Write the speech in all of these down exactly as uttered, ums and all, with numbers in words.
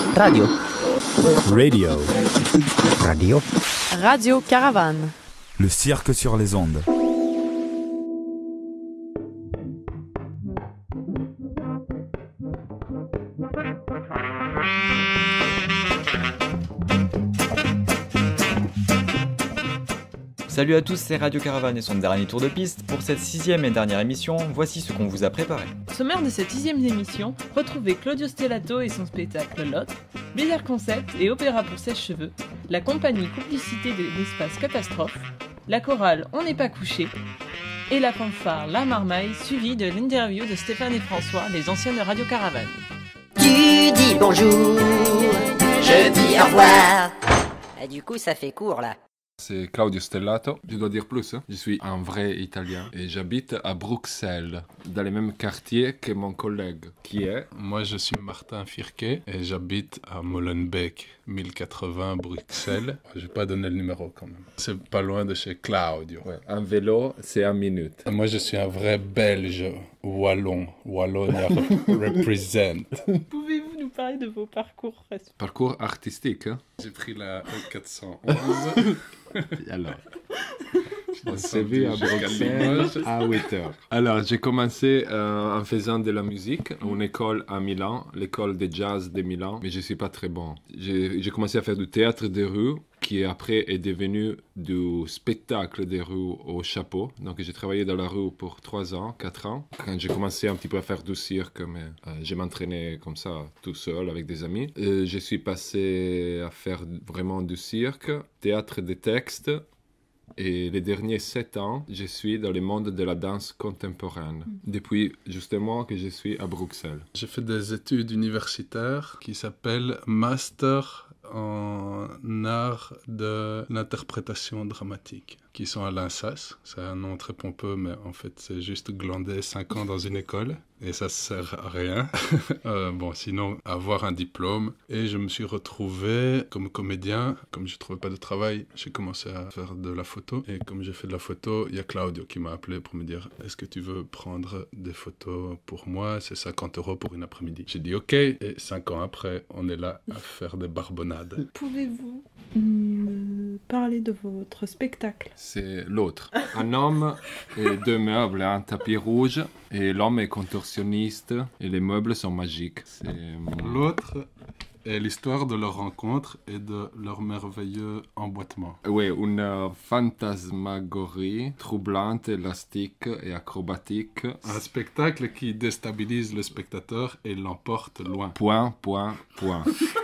Radio. Radio. Radio. Radio Caravane. Le cirque sur les ondes. Salut à tous, c'est Radio Caravane et son dernier tour de piste. Pour cette sixième et dernière émission, voici ce qu'on vous a préparé. Au sommaire de cette sixième émission, retrouvez Claudio Stellato et son spectacle L'Autre, Bizarre Concept et Opéra pour sèche-cheveux, la compagnie Complicité de l'espace Catastrophe, la chorale On n'est pas couché, et la fanfare La Marmaille, suivie de l'interview de Stéphane et François, les anciens de Radio Caravane. Tu dis bonjour, je dis au revoir. Et du coup, ça fait court là. C'est Claudio Stellato, je dois dire plus, hein. Je suis un vrai Italien et j'habite à Bruxelles, dans le même quartier que mon collègue, qui est... Moi je suis Martin Firquet et j'habite à Molenbeek, mille quatre-vingts Bruxelles. Je vais pas donner le numéro quand même. C'est pas loin de chez Claudio. Ouais, un vélo, c'est une minute. Moi je suis un vrai Belge, Wallon, Wallonia represent. Pouvez-vous nous parler de vos parcours? Parcours artistique, hein. J'ai pris la E quatre cent onze. Alors, on s'est vu à Bruxelles à huit heures. Alors, j'ai commencé euh, en faisant de la musique à une école à Milan, l'école de jazz de Milan, mais je ne suis pas très bon. J'ai, j'ai commencé à faire du théâtre de rue, qui après est devenu du spectacle de rue au chapeau. Donc, j'ai travaillé dans la rue pour trois ans, quatre ans. Quand j'ai commencé un petit peu à faire du cirque, mais euh, je m'entraînais comme ça, tout seul, avec des amis. Euh, je suis passé à faire vraiment du cirque, théâtre de texte. Et les derniers sept ans, je suis dans le monde de la danse contemporaine. Depuis justement que je suis à Bruxelles. J'ai fait des études universitaires qui s'appellent Master en art de l'interprétation dramatique, qui sont à l'INSAS. C'est un nom très pompeux, mais en fait, c'est juste glander cinq ans dans une école, et ça sert à rien. euh, bon, sinon, avoir un diplôme. Et je me suis retrouvé comme comédien. Comme je ne trouvais pas de travail, j'ai commencé à faire de la photo. Et comme j'ai fait de la photo, il y a Claudio qui m'a appelé pour me dire « Est-ce que tu veux prendre des photos pour moi? C'est cinquante euros pour une après-midi. » J'ai dit « Ok ». Et cinq ans après, on est là à faire des barbonnades. Pouvez-vous me parler de votre spectacle? C'est L'Autre. Un homme et deux meubles, un tapis rouge, et l'homme est contorsionniste, et les meubles sont magiques. C'est... L'Autre est l'histoire de leur rencontre et de leur merveilleux emboîtement. Oui, une fantasmagorie troublante, élastique et acrobatique. Un spectacle qui déstabilise le spectateur et l'emporte loin. Point, point, point.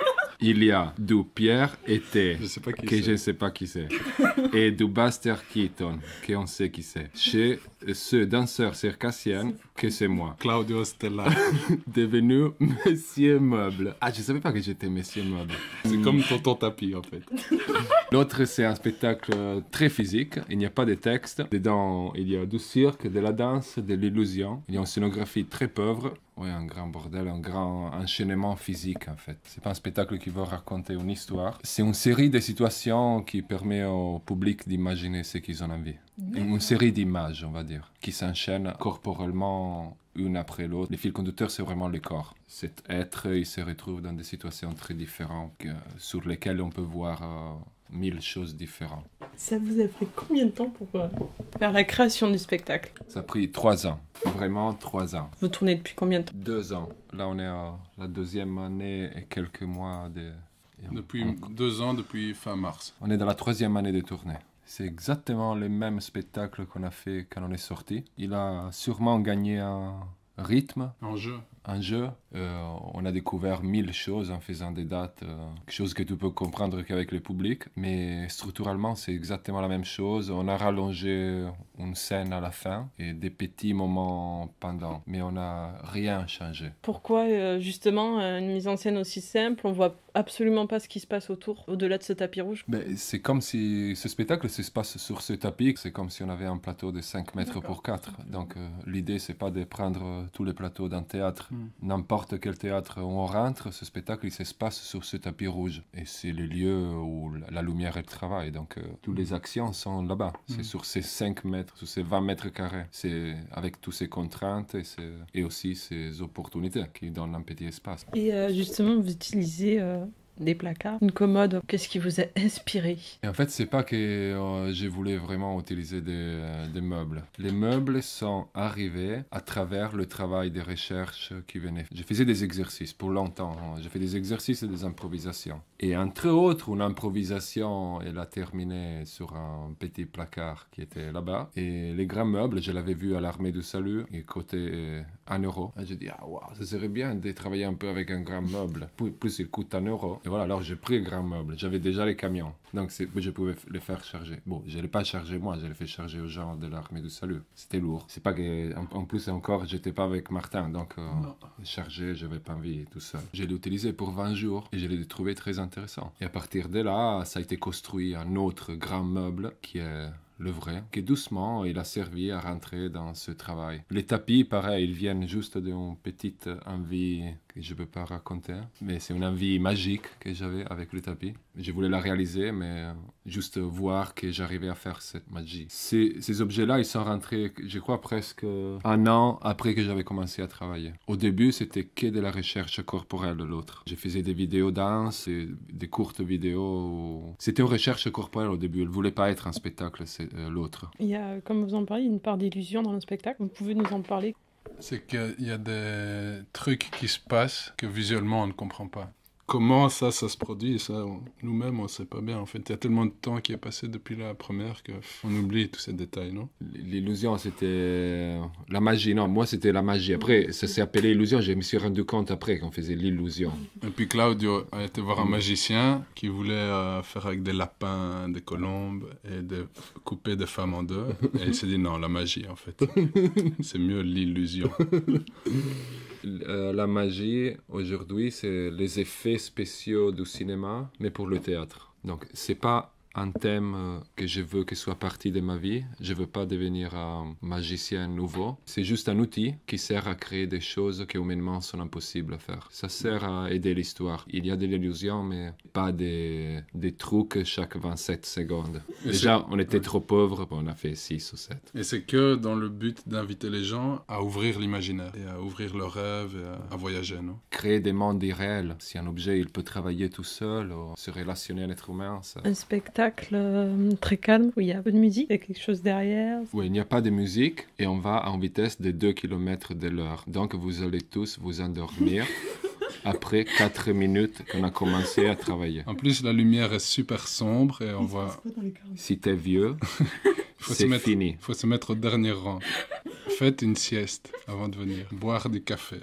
Il y a du Pierre et T, je sais pas qui que c'est. je ne sais pas qui c'est, et du Buster Keaton, qu'on sait qui c'est. Chez ce danseur circassien, que c'est moi. Claudio Stella. Devenu Monsieur Meuble. Ah, je ne savais pas que j'étais Monsieur Meuble. C'est comme Tonton Tapis, en fait. L'autre, c'est un spectacle très physique. Il n'y a pas de texte. Dedans, il y a du cirque, de la danse, de l'illusion. Il y a une scénographie très pauvre. Oui, un grand bordel, un grand enchaînement physique, en fait. C'est pas un spectacle qui veut raconter une histoire. C'est une série de situations qui permet au public d'imaginer ce qu'ils ont envie. Une série d'images, on va dire, qui s'enchaînent corporellement une après l'autre. Le fil conducteur, c'est vraiment le corps. Cet être, il se retrouve dans des situations très différentes que, sur lesquelles on peut voir euh, mille choses différentes. Ça vous a pris combien de temps pour euh, faire la création du spectacle? Ça a pris trois ans. Vraiment trois ans. Vous tournez depuis combien de temps? Deux ans. Là, on est à la deuxième année et quelques mois de... Depuis deux ans, depuis fin mars. On est dans la troisième année de tournée. C'est exactement le même spectacle qu'on a fait quand on est sorti. Il a sûrement gagné un rythme. Un jeu. Un jeu. Euh, on a découvert mille choses en faisant des dates, euh, choses que tu peux comprendre qu'avec le public. Mais structurellement, c'est exactement la même chose. On a rallongé une scène à la fin et des petits moments pendant. Mais on n'a rien changé. Pourquoi, euh, justement, une mise en scène aussi simple? On voit absolument pas ce qui se passe autour, au-delà de ce tapis rouge. Ben, c'est comme si ce spectacle se passe sur ce tapis. C'est comme si on avait un plateau de cinq mètres pour quatre. Donc euh, l'idée, c'est pas de prendre euh, tous les plateaux d'un théâtre Mm. N'importe quel théâtre où on rentre, ce spectacle, il se passe sur ce tapis rouge. Et c'est le lieu où la lumière, elle travaille. Donc, euh, toutes les actions sont là-bas. Mm. C'est sur ces cinq mètres, sur ces vingt mètres carrés. C'est avec toutes ces contraintes et, et aussi ces opportunités qui donnent un petit espace. Et euh, justement, vous utilisez... Euh... des placards, une commode, qu'est-ce qui vous a inspiré? Et en fait, c'est pas que euh, je voulais vraiment utiliser des, euh, des meubles. Les meubles sont arrivés à travers le travail de recherche qui venait. Je faisais des exercices pour longtemps. J'ai fait des exercices et des improvisations. Et entre autres, une improvisation, elle a terminé sur un petit placard qui était là-bas. Et les grands meubles, je l'avais vu à l'Armée du Salut, et côté un euro. Et j'ai dit, ah wow, ça serait bien de travailler un peu avec un grand meuble. Plus, plus il coûte un euro. Et voilà, alors j'ai pris le grand meuble. J'avais déjà les camions. Donc je pouvais les faire charger. Bon, je ne l'ai pas chargé moi, je l'ai fait charger aux gens de l'Armée du Salut. C'était lourd. C'est pas que, en, en plus encore, j'étais pas avec Martin. Donc euh, charger, je n'avais pas envie tout seul. Je l'ai utilisé pour vingt jours et je l'ai trouvé très intéressant. Et à partir de là, ça a été construit un autre grand meuble qui est le vrai, qui doucement, il a servi à rentrer dans ce travail. Les tapis, pareil, ils viennent juste d'une petite envie que je ne peux pas raconter, mais c'est une envie magique que j'avais avec le tapis. Je voulais la réaliser, mais juste voir que j'arrivais à faire cette magie. Ces, ces objets-là, ils sont rentrés, je crois, presque un an après que j'avais commencé à travailler. Au début, c'était que de la recherche corporelle de l'autre. Je faisais des vidéos danse, et des courtes vidéos. C'était une recherche corporelle au début. Elle ne voulait pas être un spectacle, c'est euh, l'autre. Il y a, comme vous en parlez, une part d'illusion dans le spectacle. Vous pouvez nous en parler? C'est qu'il y a des trucs qui se passent que visuellement on ne comprend pas. Comment ça, ça se produit, ça, on, nous-mêmes, on ne sait pas bien. En fait, il y a tellement de temps qui est passé depuis la première qu'on oublie tous ces détails, non? L'illusion, c'était la magie. Non, moi, c'était la magie. Après, ça s'est appelé illusion. Je me suis rendu compte après qu'on faisait l'illusion. Et puis Claudio a été voir un magicien qui voulait euh, faire avec des lapins, des colombes et de couper des femmes en deux. Et il s'est dit non, la magie, en fait. C'est mieux l'illusion. Euh, la magie, aujourd'hui, c'est les effets spéciaux du cinéma, mais pour le théâtre. Donc, c'est pas un thème que je veux que soit partie de ma vie. Je veux pas devenir un magicien nouveau. C'est juste un outil qui sert à créer des choses qui humainement sont impossibles à faire. Ça sert à aider l'histoire. Il y a de l'illusion, mais pas des, des trucs chaque vingt-sept secondes. Et déjà, on était ouais. trop pauvres, on a fait six ou sept. Et c'est que dans le but d'inviter les gens à ouvrir l'imaginaire et à ouvrir leurs rêves et à, à voyager, non? Créer des mondes irréels. Si un objet, il peut travailler tout seul ou se relationner à l'être humain, ça... Un spectacle Euh, très calme, où il y a un peu de musique, il y a quelque chose derrière. Oui, il n'y a pas de musique et on va en vitesse de deux kilomètres de l'heure. Donc vous allez tous vous endormir après quatre minutes qu'on a commencé à travailler. En plus, la lumière est super sombre et on voit... Si t'es vieux, c'est mettre, fini. Il faut se mettre au dernier rang. Faites une sieste avant de venir. Boire du café.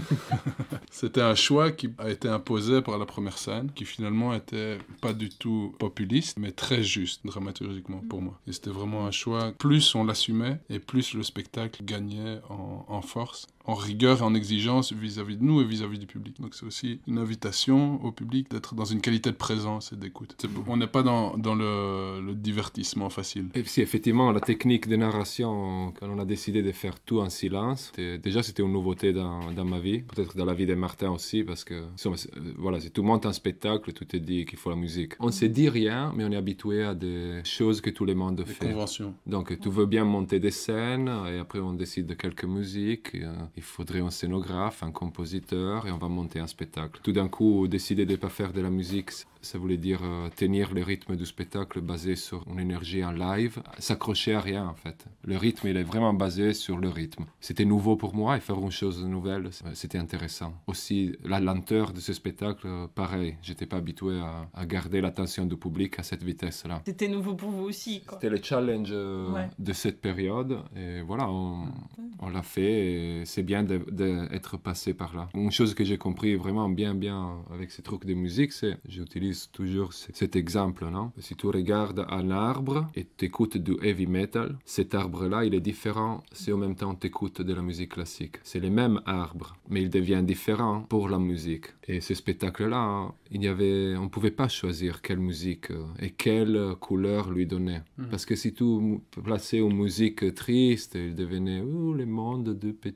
C'était un choix qui a été imposé par la première scène, qui finalement était pas du tout populiste, mais très juste dramaturgiquement pour moi. Et c'était vraiment un choix. Plus on l'assumait, et plus le spectacle gagnait en, en force, en rigueur et en exigence vis-à-vis de nous et vis-à-vis du public. Donc c'est aussi une invitation au public d'être dans une qualité de présence et d'écoute. C'est, on n'est pas dans, dans le, le divertissement facile. Et si effectivement la technique de narration, quand on a décidé de faire tout en silence, c'était, déjà c'était une nouveauté dans, dans ma vie, peut-être dans la vie de Martin aussi, parce que voilà, si tout monte en spectacle, tout est dit qu'il faut la musique. On ne se dit rien, mais on est habitué à des choses que tout le monde fait. Des conventions. Donc tu veux bien monter des scènes, et après on décide de quelques musiques. Et, euh, il faudrait un scénographe, un compositeur, et on va monter un spectacle. Tout d'un coup, décider de ne pas faire de la musique, ça voulait dire euh, tenir le rythme du spectacle basé sur une énergie en live, s'accrocher à rien en fait. Le rythme, il est vraiment basé sur le rythme. C'était nouveau pour moi, et faire une chose nouvelle, c'était intéressant. Aussi, la lenteur de ce spectacle, pareil, j'étais pas habitué à, à garder l'attention du public à cette vitesse-là. C'était nouveau pour vous aussi, quoi. C'était le challenge euh, ouais. de cette période, et voilà, on, on l'a fait, et c'est bien d'être passé par là. Une chose que j'ai compris vraiment bien, bien avec ces trucs de musique, c'est, j'utilise toujours cet exemple, non? Si tu regardes un arbre et tu écoutes du heavy metal, cet arbre-là, il est différent si en même temps tu écoutes de la musique classique. C'est le même arbre, mais il devient différent pour la musique. Et ce spectacle-là, il y avait, on ne pouvait pas choisir quelle musique et quelle couleur lui donner. Mmh. Parce que si tu plaçais une musique triste, il devenait oh, le monde de petit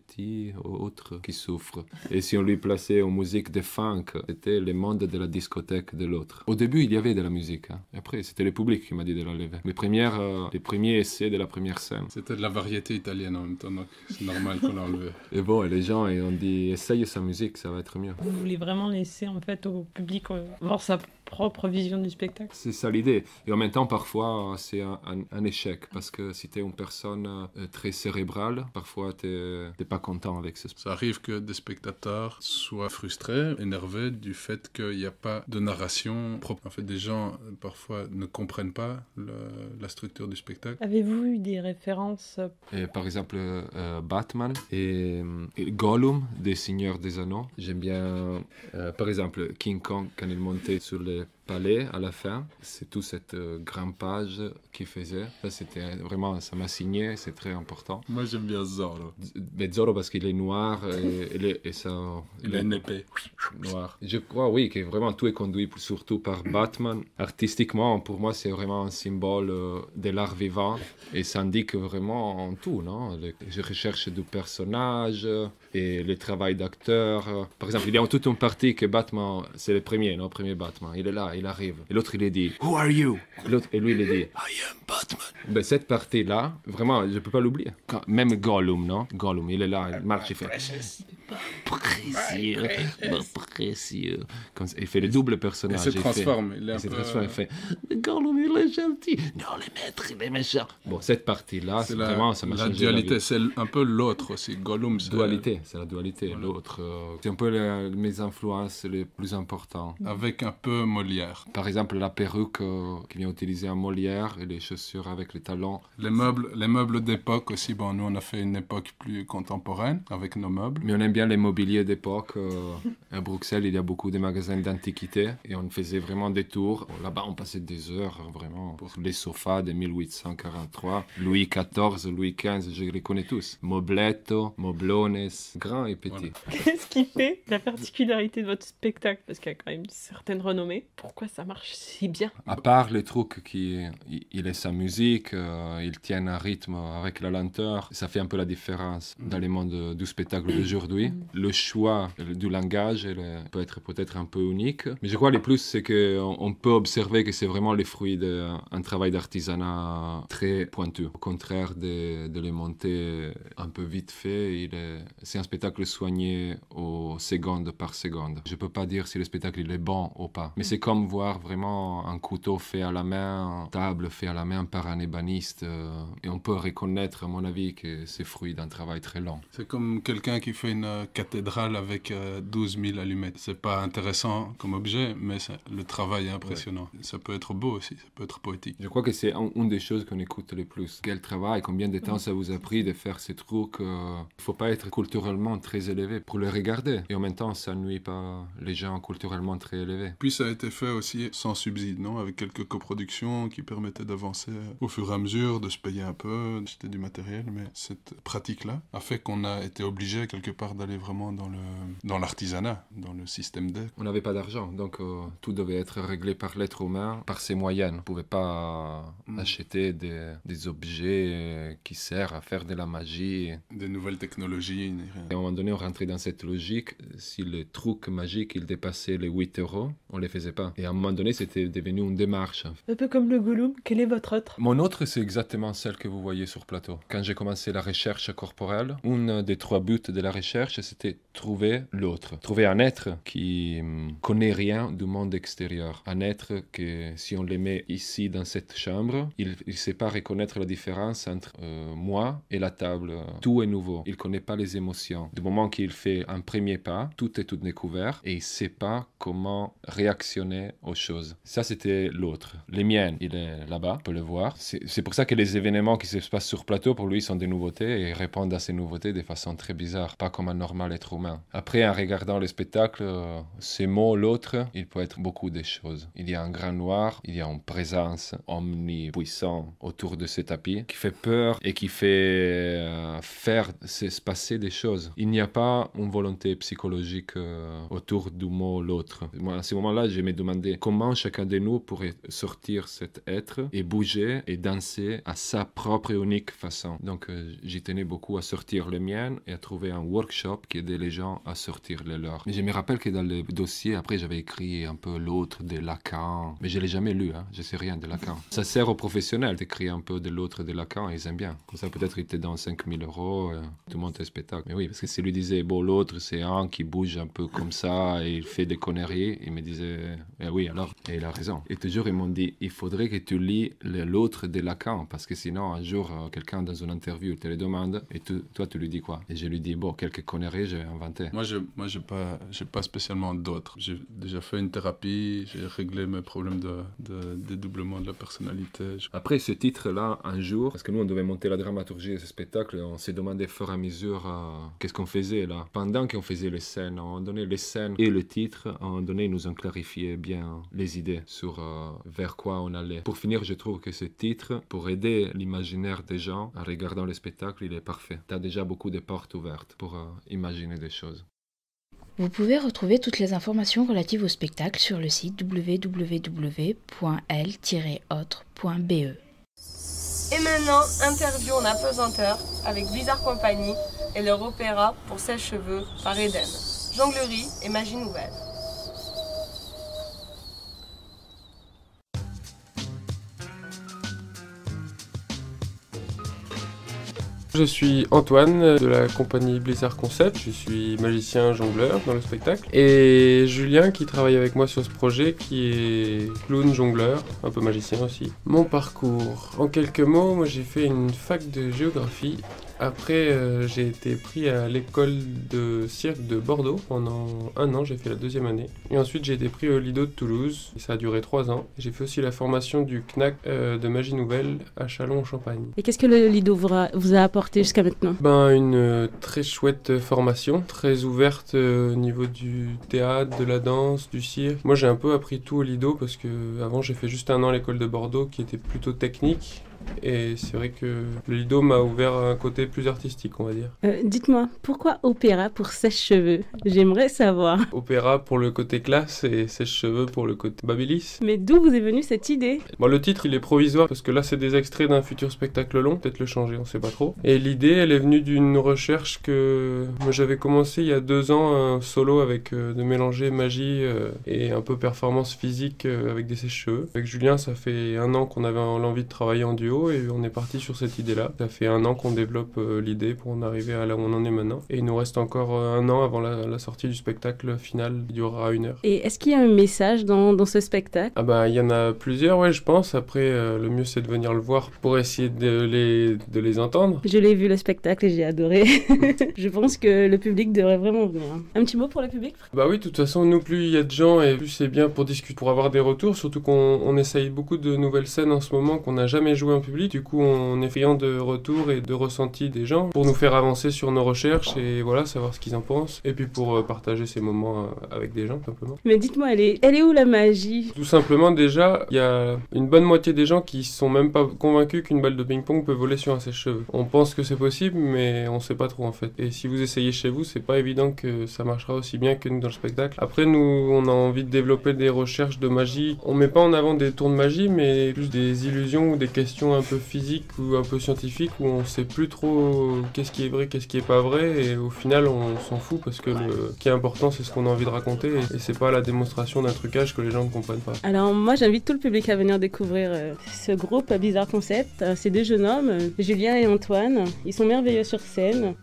lui ou autre qui souffre. Et si on lui plaçait en musique de funk, c'était le monde de la discothèque de l'autre. Au début, il y avait de la musique. Hein. Et après, c'était le public qui m'a dit de la lever. Les, premières, euh, les premiers essais de la première scène. C'était de la variété italienne en même temps, donc c'est normal qu'on l'a enlevé. Et bon, et les gens ils ont dit, essaye sa musique, ça va être mieux. Vous voulez vraiment laisser en fait au public euh, voir sa propre vision du spectacle? C'est ça l'idée. Et en même temps, parfois, c'est un, un, un échec. Parce que si tu es une personne euh, très cérébrale, parfois, tu n'es pas content avec ce spectacle. Ça arrive que des spectateurs soient frustrés, énervés du fait qu'il n'y a pas de narration propre. En fait, des gens, parfois, ne comprennent pas le, la structure du spectacle. Avez-vous eu des références? Et, par exemple, euh, Batman et, et Gollum des Seigneurs des Anneaux. J'aime bien, euh, par exemple, King Kong, quand il montait sur le palais à la fin, c'est tout cette euh, grimpage qu'il faisait. Ça, c'était vraiment, ça m'a signé, c'est très important. Moi, j'aime bien Zorro. Mais Zorro parce qu'il est noir et, et, et ça... Il a une épée. Noir. Je crois, oui, que vraiment tout est conduit surtout par Batman. Artistiquement, pour moi, c'est vraiment un symbole euh, de l'art vivant et ça indique vraiment tout, non? Le, je recherche du personnage et le travail d'acteur. Par exemple, il y a toute une partie que Batman, c'est le premier, non? Le premier Batman. Il est là, il arrive. Et l'autre, il est dit, Who are you? Et, l'autre, et lui, il est dit, I am Batman. Ben, cette partie-là, vraiment, je ne peux pas l'oublier. Quand, même Gollum, non? Gollum, il est là, il marche, il fait... Précieux, précieux. Comme ça, il fait le double personnage. Il se transforme. Il, fait, il, est un il se peu... transforme, il fait Gollum, il est gentil. Non, le maître, il est méchant. Bon, cette partie-là, c'est, c'est la, vraiment, ça m'a la changé dualité, la vie. C'est un peu l'autre aussi. Gollum, c'est... Dualité, c'est la dualité. Voilà. L'autre, euh, c'est un peu les, mes influences les plus importantes. Avec un peu Molière. Par exemple, la perruque euh, qui vient utiliser un Molière et les chaussures avec les talons. Les meubles, les meubles d'époque aussi. Bon, nous, on a fait une époque plus contemporaine avec nos meubles. Mais on aime bien les mobiliers d'époque. Euh, à Bruxelles, il y a beaucoup de magasins d'antiquités et on faisait vraiment des tours. Là-bas, on passait des heures vraiment pour les sofas de mille huit cent quarante-trois. Louis quatorze, Louis quinze, je les connais tous. Mobletto, Moblones, grands et petits. Voilà. Qu'est-ce qui fait la particularité de votre spectacle? Parce qu'il y a quand même une certaine renommée. Pourquoi ça marche si bien? À part les trucs qui, il est sa musique, euh, il tient un rythme avec la lenteur, ça fait un peu la différence dans le monde du spectacle d'aujourd'hui. Le choix du langage elle peut être peut-être un peu unique, mais je crois le plus c'est qu'on on peut observer que c'est vraiment le fruit d'un travail d'artisanat très pointu. Au contraire de, de les monter un peu vite fait, il est, c'est un spectacle soigné aux secondes par seconde. Je peux pas dire si le spectacle il est bon ou pas, mais c'est comme voir vraiment un couteau fait à la main, une table fait à la main par un ébéniste, euh, et on peut reconnaître à mon avis que c'est fruit d'un travail très long. C'est comme quelqu'un qui fait une cathédrale avec euh, douze mille allumettes. C'est pas intéressant comme objet, mais ça, le travail est impressionnant. Ouais. Ça peut être beau aussi, ça peut être poétique. Je crois que c'est un, une des choses qu'on écoute le plus. Quel travail, combien de temps ça vous a pris de faire ces trucs. Il euh, ne faut pas être culturellement très élevé pour le regarder. Et en même temps, ça nuit pas les gens culturellement très élevés. Puis ça a été fait aussi sans subside, non? Avec quelques coproductions qui permettaient d'avancer au fur et à mesure, de se payer un peu, d'acheter du matériel. Mais cette pratique-là a fait qu'on a été obligé quelque part d'aller vraiment dans le dans l'artisanat, dans le système d'aide. On n'avait pas d'argent, donc euh, tout devait être réglé par l'être humain, par ses moyens. On ne pouvait pas mmh. acheter des, des objets qui servent à faire de la magie. Des nouvelles technologies. Et à un moment donné, on rentrait dans cette logique. Si les trucs magiques ils dépassaient les huit euros, on ne les faisait pas. Et à un moment donné, c'était devenu une démarche. Un peu comme le Gollum, quel est votre autre? Mon autre, c'est exactement celle que vous voyez sur plateau. Quand j'ai commencé la recherche corporelle, un des trois buts de la recherche, c'était trouver l'autre. Trouver un être qui hum, connaît rien du monde extérieur. Un être que, si on le met ici dans cette chambre, il ne sait pas reconnaître la différence entre euh, moi et la table. Tout est nouveau. Il ne connaît pas les émotions. Du moment qu'il fait un premier pas, tout est tout découvert et il ne sait pas comment réactionner aux choses. Ça, c'était l'autre. Les miennes, il est là-bas, on peut le voir. C'est, c'est pour ça que les événements qui se passent sur plateau, pour lui, sont des nouveautés et répondent à ces nouveautés de façon très bizarre, pas comme un normal être humain. Après, en regardant le spectacle spectacle, euh, ce mot, l'autre, il peut être beaucoup de choses. Il y a un grand noir, il y a une présence omnipuissante autour de ce tapis qui fait peur et qui fait euh, faire se passer des choses. Il n'y a pas une volonté psychologique euh, autour du mot l'autre. Moi, à ce moment-là, je me demandais comment chacun de nous pourrait sortir cet être et bouger et danser à sa propre et unique façon. Donc, euh, j'y tenais beaucoup à sortir le mien et à trouver un workshop qui aidait les gens à sortir les leurs. Mais je me rappelle que dans le dossier, après, j'avais écrit un peu l'autre de Lacan. Mais je ne l'ai jamais lu, hein. Je ne sais rien de Lacan. Ça sert aux professionnels d'écrire un peu de l'autre de Lacan, ils aiment bien. Comme ça, peut-être il te donne cinq mille euros, euh, tu montes un spectacle. Mais oui, parce que s'il lui disait, bon, l'autre, c'est un qui bouge un peu comme ça et il fait des conneries, il me disait, eh oui, alors, et il a raison. Et toujours, ils m'ont dit, il faudrait que tu lis l'autre de Lacan, parce que sinon, un jour, euh, quelqu'un dans une interview te le demande, et tu, toi, tu lui dis quoi? Et je lui dis, bon, quelques conneries, j'ai inventé. Moi, je moi, j'ai pas, j'ai pas spécialement d'autres. J'ai déjà fait une thérapie, j'ai réglé mes problèmes de, de dédoublement de la personnalité. Après ce titre-là, un jour, parce que nous, on devait monter la dramaturgie de ce spectacle, on s'est demandé au fur et à mesure euh, qu'est-ce qu'on faisait là. Pendant qu'on faisait les scènes, on donnait les scènes et le titre, à un moment donné, ils nous ont clarifié bien les idées sur euh, vers quoi on allait. Pour finir, je trouve que ce titre, pour aider l'imaginaire des gens en regardant le spectacle, il est parfait. Tu as déjà beaucoup de portes ouvertes pour euh, imaginer des choses. Vous pouvez retrouver toutes les informations relatives au spectacle sur le site w w w point l tiret autre point b e. Et maintenant, interview en apesanteur avec Blizzard Company et leur opéra pour sèche-cheveux par Eden. Jonglerie et magie nouvelle. Je suis Antoine de la compagnie Blizzard Concept, je suis magicien jongleur dans le spectacle, et Julien qui travaille avec moi sur ce projet qui est clown jongleur, un peu magicien aussi. Mon parcours, en quelques mots, moi j'ai fait une fac de géographie. Après, euh, j'ai été pris à l'école de cirque de Bordeaux pendant un an, j'ai fait la deuxième année. Et ensuite, j'ai été pris au Lido de Toulouse, et ça a duré trois ans. J'ai fait aussi la formation du C N A C euh, de magie nouvelle à Châlons-en-Champagne. Et qu'est-ce que le Lido vous a, vous a apporté jusqu'à maintenant? Ben, une euh, très chouette formation, très ouverte euh, au niveau du théâtre, de la danse, du cirque. Moi, j'ai un peu appris tout au Lido parce que avant j'ai fait juste un an à l'école de Bordeaux qui était plutôt technique. Et c'est vrai que le Lido m'a ouvert un côté plus artistique, on va dire. Euh, dites-moi, pourquoi opéra pour sèche-cheveux? J'aimerais savoir. Opéra pour le côté classe et sèche-cheveux pour le côté babilis. Mais d'où vous est venue cette idée? Bon, le titre, il est provisoire parce que là, c'est des extraits d'un futur spectacle long. Peut-être le changer, on sait pas trop. Et l'idée, elle est venue d'une recherche que moi, j'avais commencé il y a deux ans, un solo avec euh, de mélanger magie euh, et un peu performance physique euh, avec des sèche-cheveux. Avec Julien, ça fait un an qu'on avait l'envie de travailler en duo et on est parti sur cette idée-là. Ça fait un an qu'on développe euh, l'idée pour en arriver à là où on en est maintenant. Et il nous reste encore euh, un an avant la, la sortie du spectacle final qui durera une heure. Et est-ce qu'il y a un message dans, dans ce spectacle? Ah bah il y en a plusieurs, ouais, je pense. Après, euh, le mieux c'est de venir le voir pour essayer de les, de les entendre. Je l'ai vu le spectacle et j'ai adoré. Je pense que le public devrait vraiment venir. Un petit mot pour le public? Bah oui, de toute façon, nous, plus il y a de gens et plus c'est bien pour discuter, pour avoir des retours. Surtout qu'on on essaye beaucoup de nouvelles scènes en ce moment qu'on n'a jamais joué en public. Du coup, on est friand de retours et de ressentis des gens pour nous faire avancer sur nos recherches et voilà, savoir ce qu'ils en pensent. Et puis pour euh, partager ces moments euh, avec des gens, simplement. Mais dites-moi, elle est, elle est où la magie? Tout simplement, déjà, il y a une bonne moitié des gens qui sont même pas convaincus qu'une balle de ping-pong peut voler sur un sèche-cheveux. On pense que c'est possible, mais on sait pas trop en fait. Et si vous essayez chez vous, c'est pas évident que ça marchera aussi bien que nous dans le spectacle. Après, nous, on a envie de développer des recherches de magie. On met pas en avant des tours de magie, mais plus des illusions ou des questions un peu physique ou un peu scientifique où on sait plus trop qu'est-ce qui est vrai, qu'est-ce qui est pas vrai et au final on s'en fout parce que le ce qui est important c'est ce qu'on a envie de raconter et, et c'est pas la démonstration d'un trucage que les gens ne comprennent pas. Alors moi j'invite tout le public à venir découvrir euh, ce groupe Blizzard Concept. Euh, ces deux jeunes hommes, euh, Julien et Antoine, ils sont merveilleux sur scène.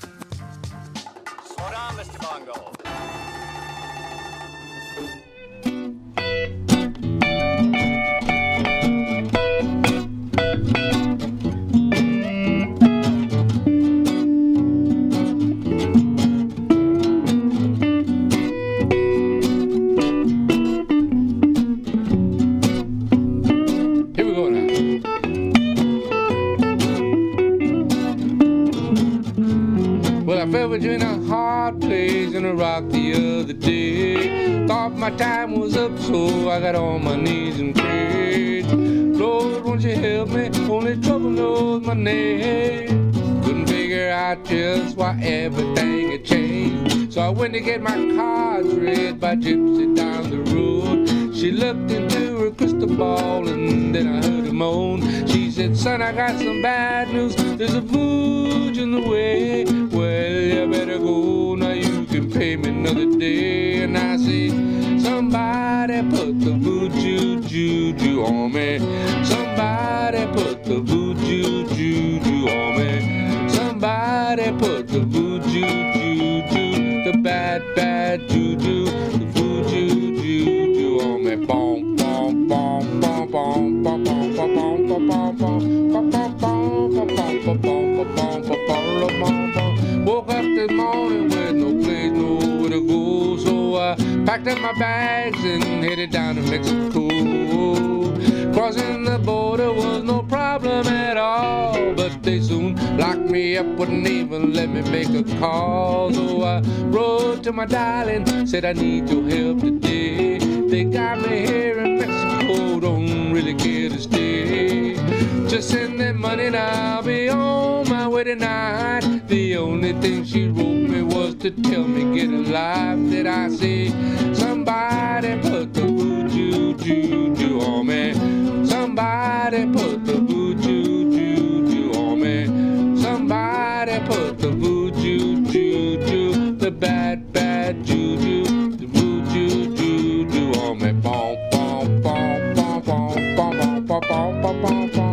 Well, I fell between a hard place and a rock the other another day. Thought my time was up, so I got on my knees and prayed. Lord, won't you help me? Only trouble knows my name. Couldn't figure out just why everything had changed. So I went to get my cards read by Gypsy down the road. She looked into her crystal ball and then I heard her moan. She said, son, I got some bad news. There's a voodoo in the way. Well, you better go now, you can pay me another day. And I say, somebody put the voodoo juju on me. Somebody put the voodoo juju on me. Somebody put the voodoo juju, the bad, bad juju, the voodoo juju on me. Bom, bom, bom, bom, bom, bom, bom, bom, bom, bom, bom, bom. Woke up this morning with no place, nowhere to go, so I packed up my bags and headed down to Mexico. Crossing the border was no problem at all, but they soon locked me up, wouldn't even let me make a call. So I wrote to my darling, said I need your help today. They got me here in Mexico, don't really care to stay. Just send that money and I'll be on my way tonight. The only thing she wrote me was to tell me get alive. Did I say, somebody put the voodoo juju on me. Somebody put the voodoo juju on me. Somebody put the voodoo juju, the bad, bad juju, the voodoo juju on me. Bom, bom, bom, bom, bom, bom, bom, bom, bom, bom, bom.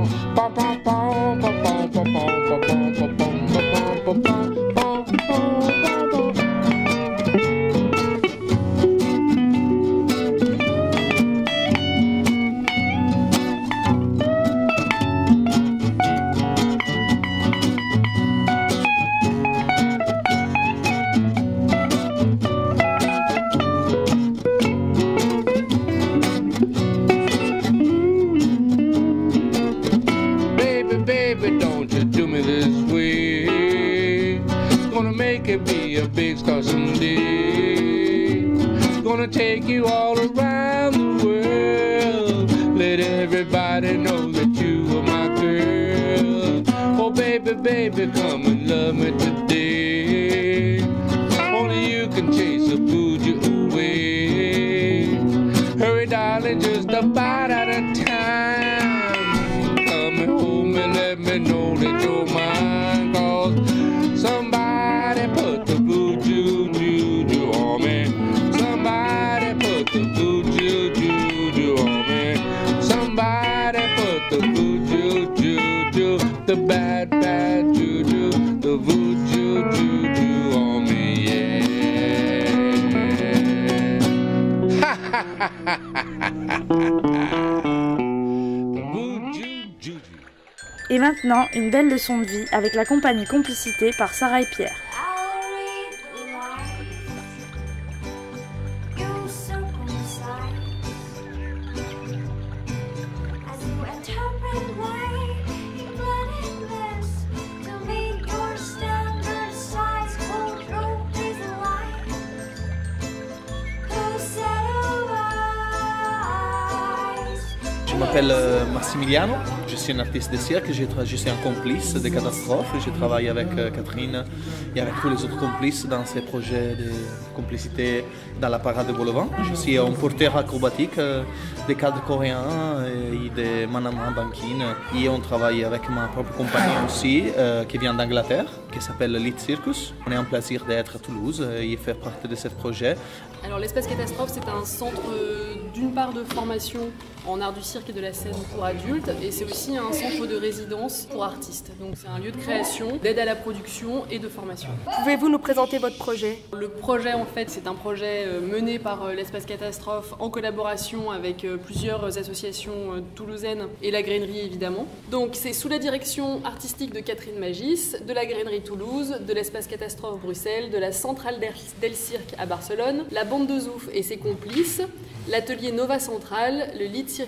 Be a big star someday. Gonna take you all around the world. Let everybody know that you are my girl. Oh baby, baby, come and love me today. Only you can chase the voodoo away. Hurry darling, just about out of time. Come and hold me, let me know that you're mine. Cause somebody put the voodoo juju on me. Somebody put the voodoo juju on me. Somebody put the voodoo juju, the bad, bad juju, the voodoo juju on me, yeah. Ha ha ha ha ha ha ha. The voodoo juju. Et maintenant, une belle leçon de vie avec la compagnie Complicité par Sarah et Pierre. Je m'appelle Massimiliano, je suis un artiste de cirque, je suis un complice de Catastrophe, je travaille avec Catherine et avec tous les autres complices dans ces projets de complicité dans la parade de Bolovin. Je suis un porteur acrobatique des cadres coréens et de Manama Bankin et on travaille avec ma propre compagnie aussi qui vient d'Angleterre, qui s'appelle Lead Circus. On est un plaisir d'être à Toulouse et faire partie de ce projet. Alors l'espace Catastrophe, c'est un centre d'une part de formation en art du cirque et de la scène pour adultes et c'est aussi un centre de résidence pour artistes. Donc c'est un lieu de création, d'aide à la production et de formation. Pouvez-vous nous présenter votre projet ? Le projet en fait c'est un projet mené par l'espace Catastrophe en collaboration avec plusieurs associations toulousaines et la Grainerie évidemment. Donc c'est sous la direction artistique de Catherine Magis, de la Grainerie Toulouse, de l'espace Catastrophe Bruxelles, de la Centrale d'El Cirque à Barcelone, la bande de Zouf et ses complices, l'atelier Nova Central, le Lead Circus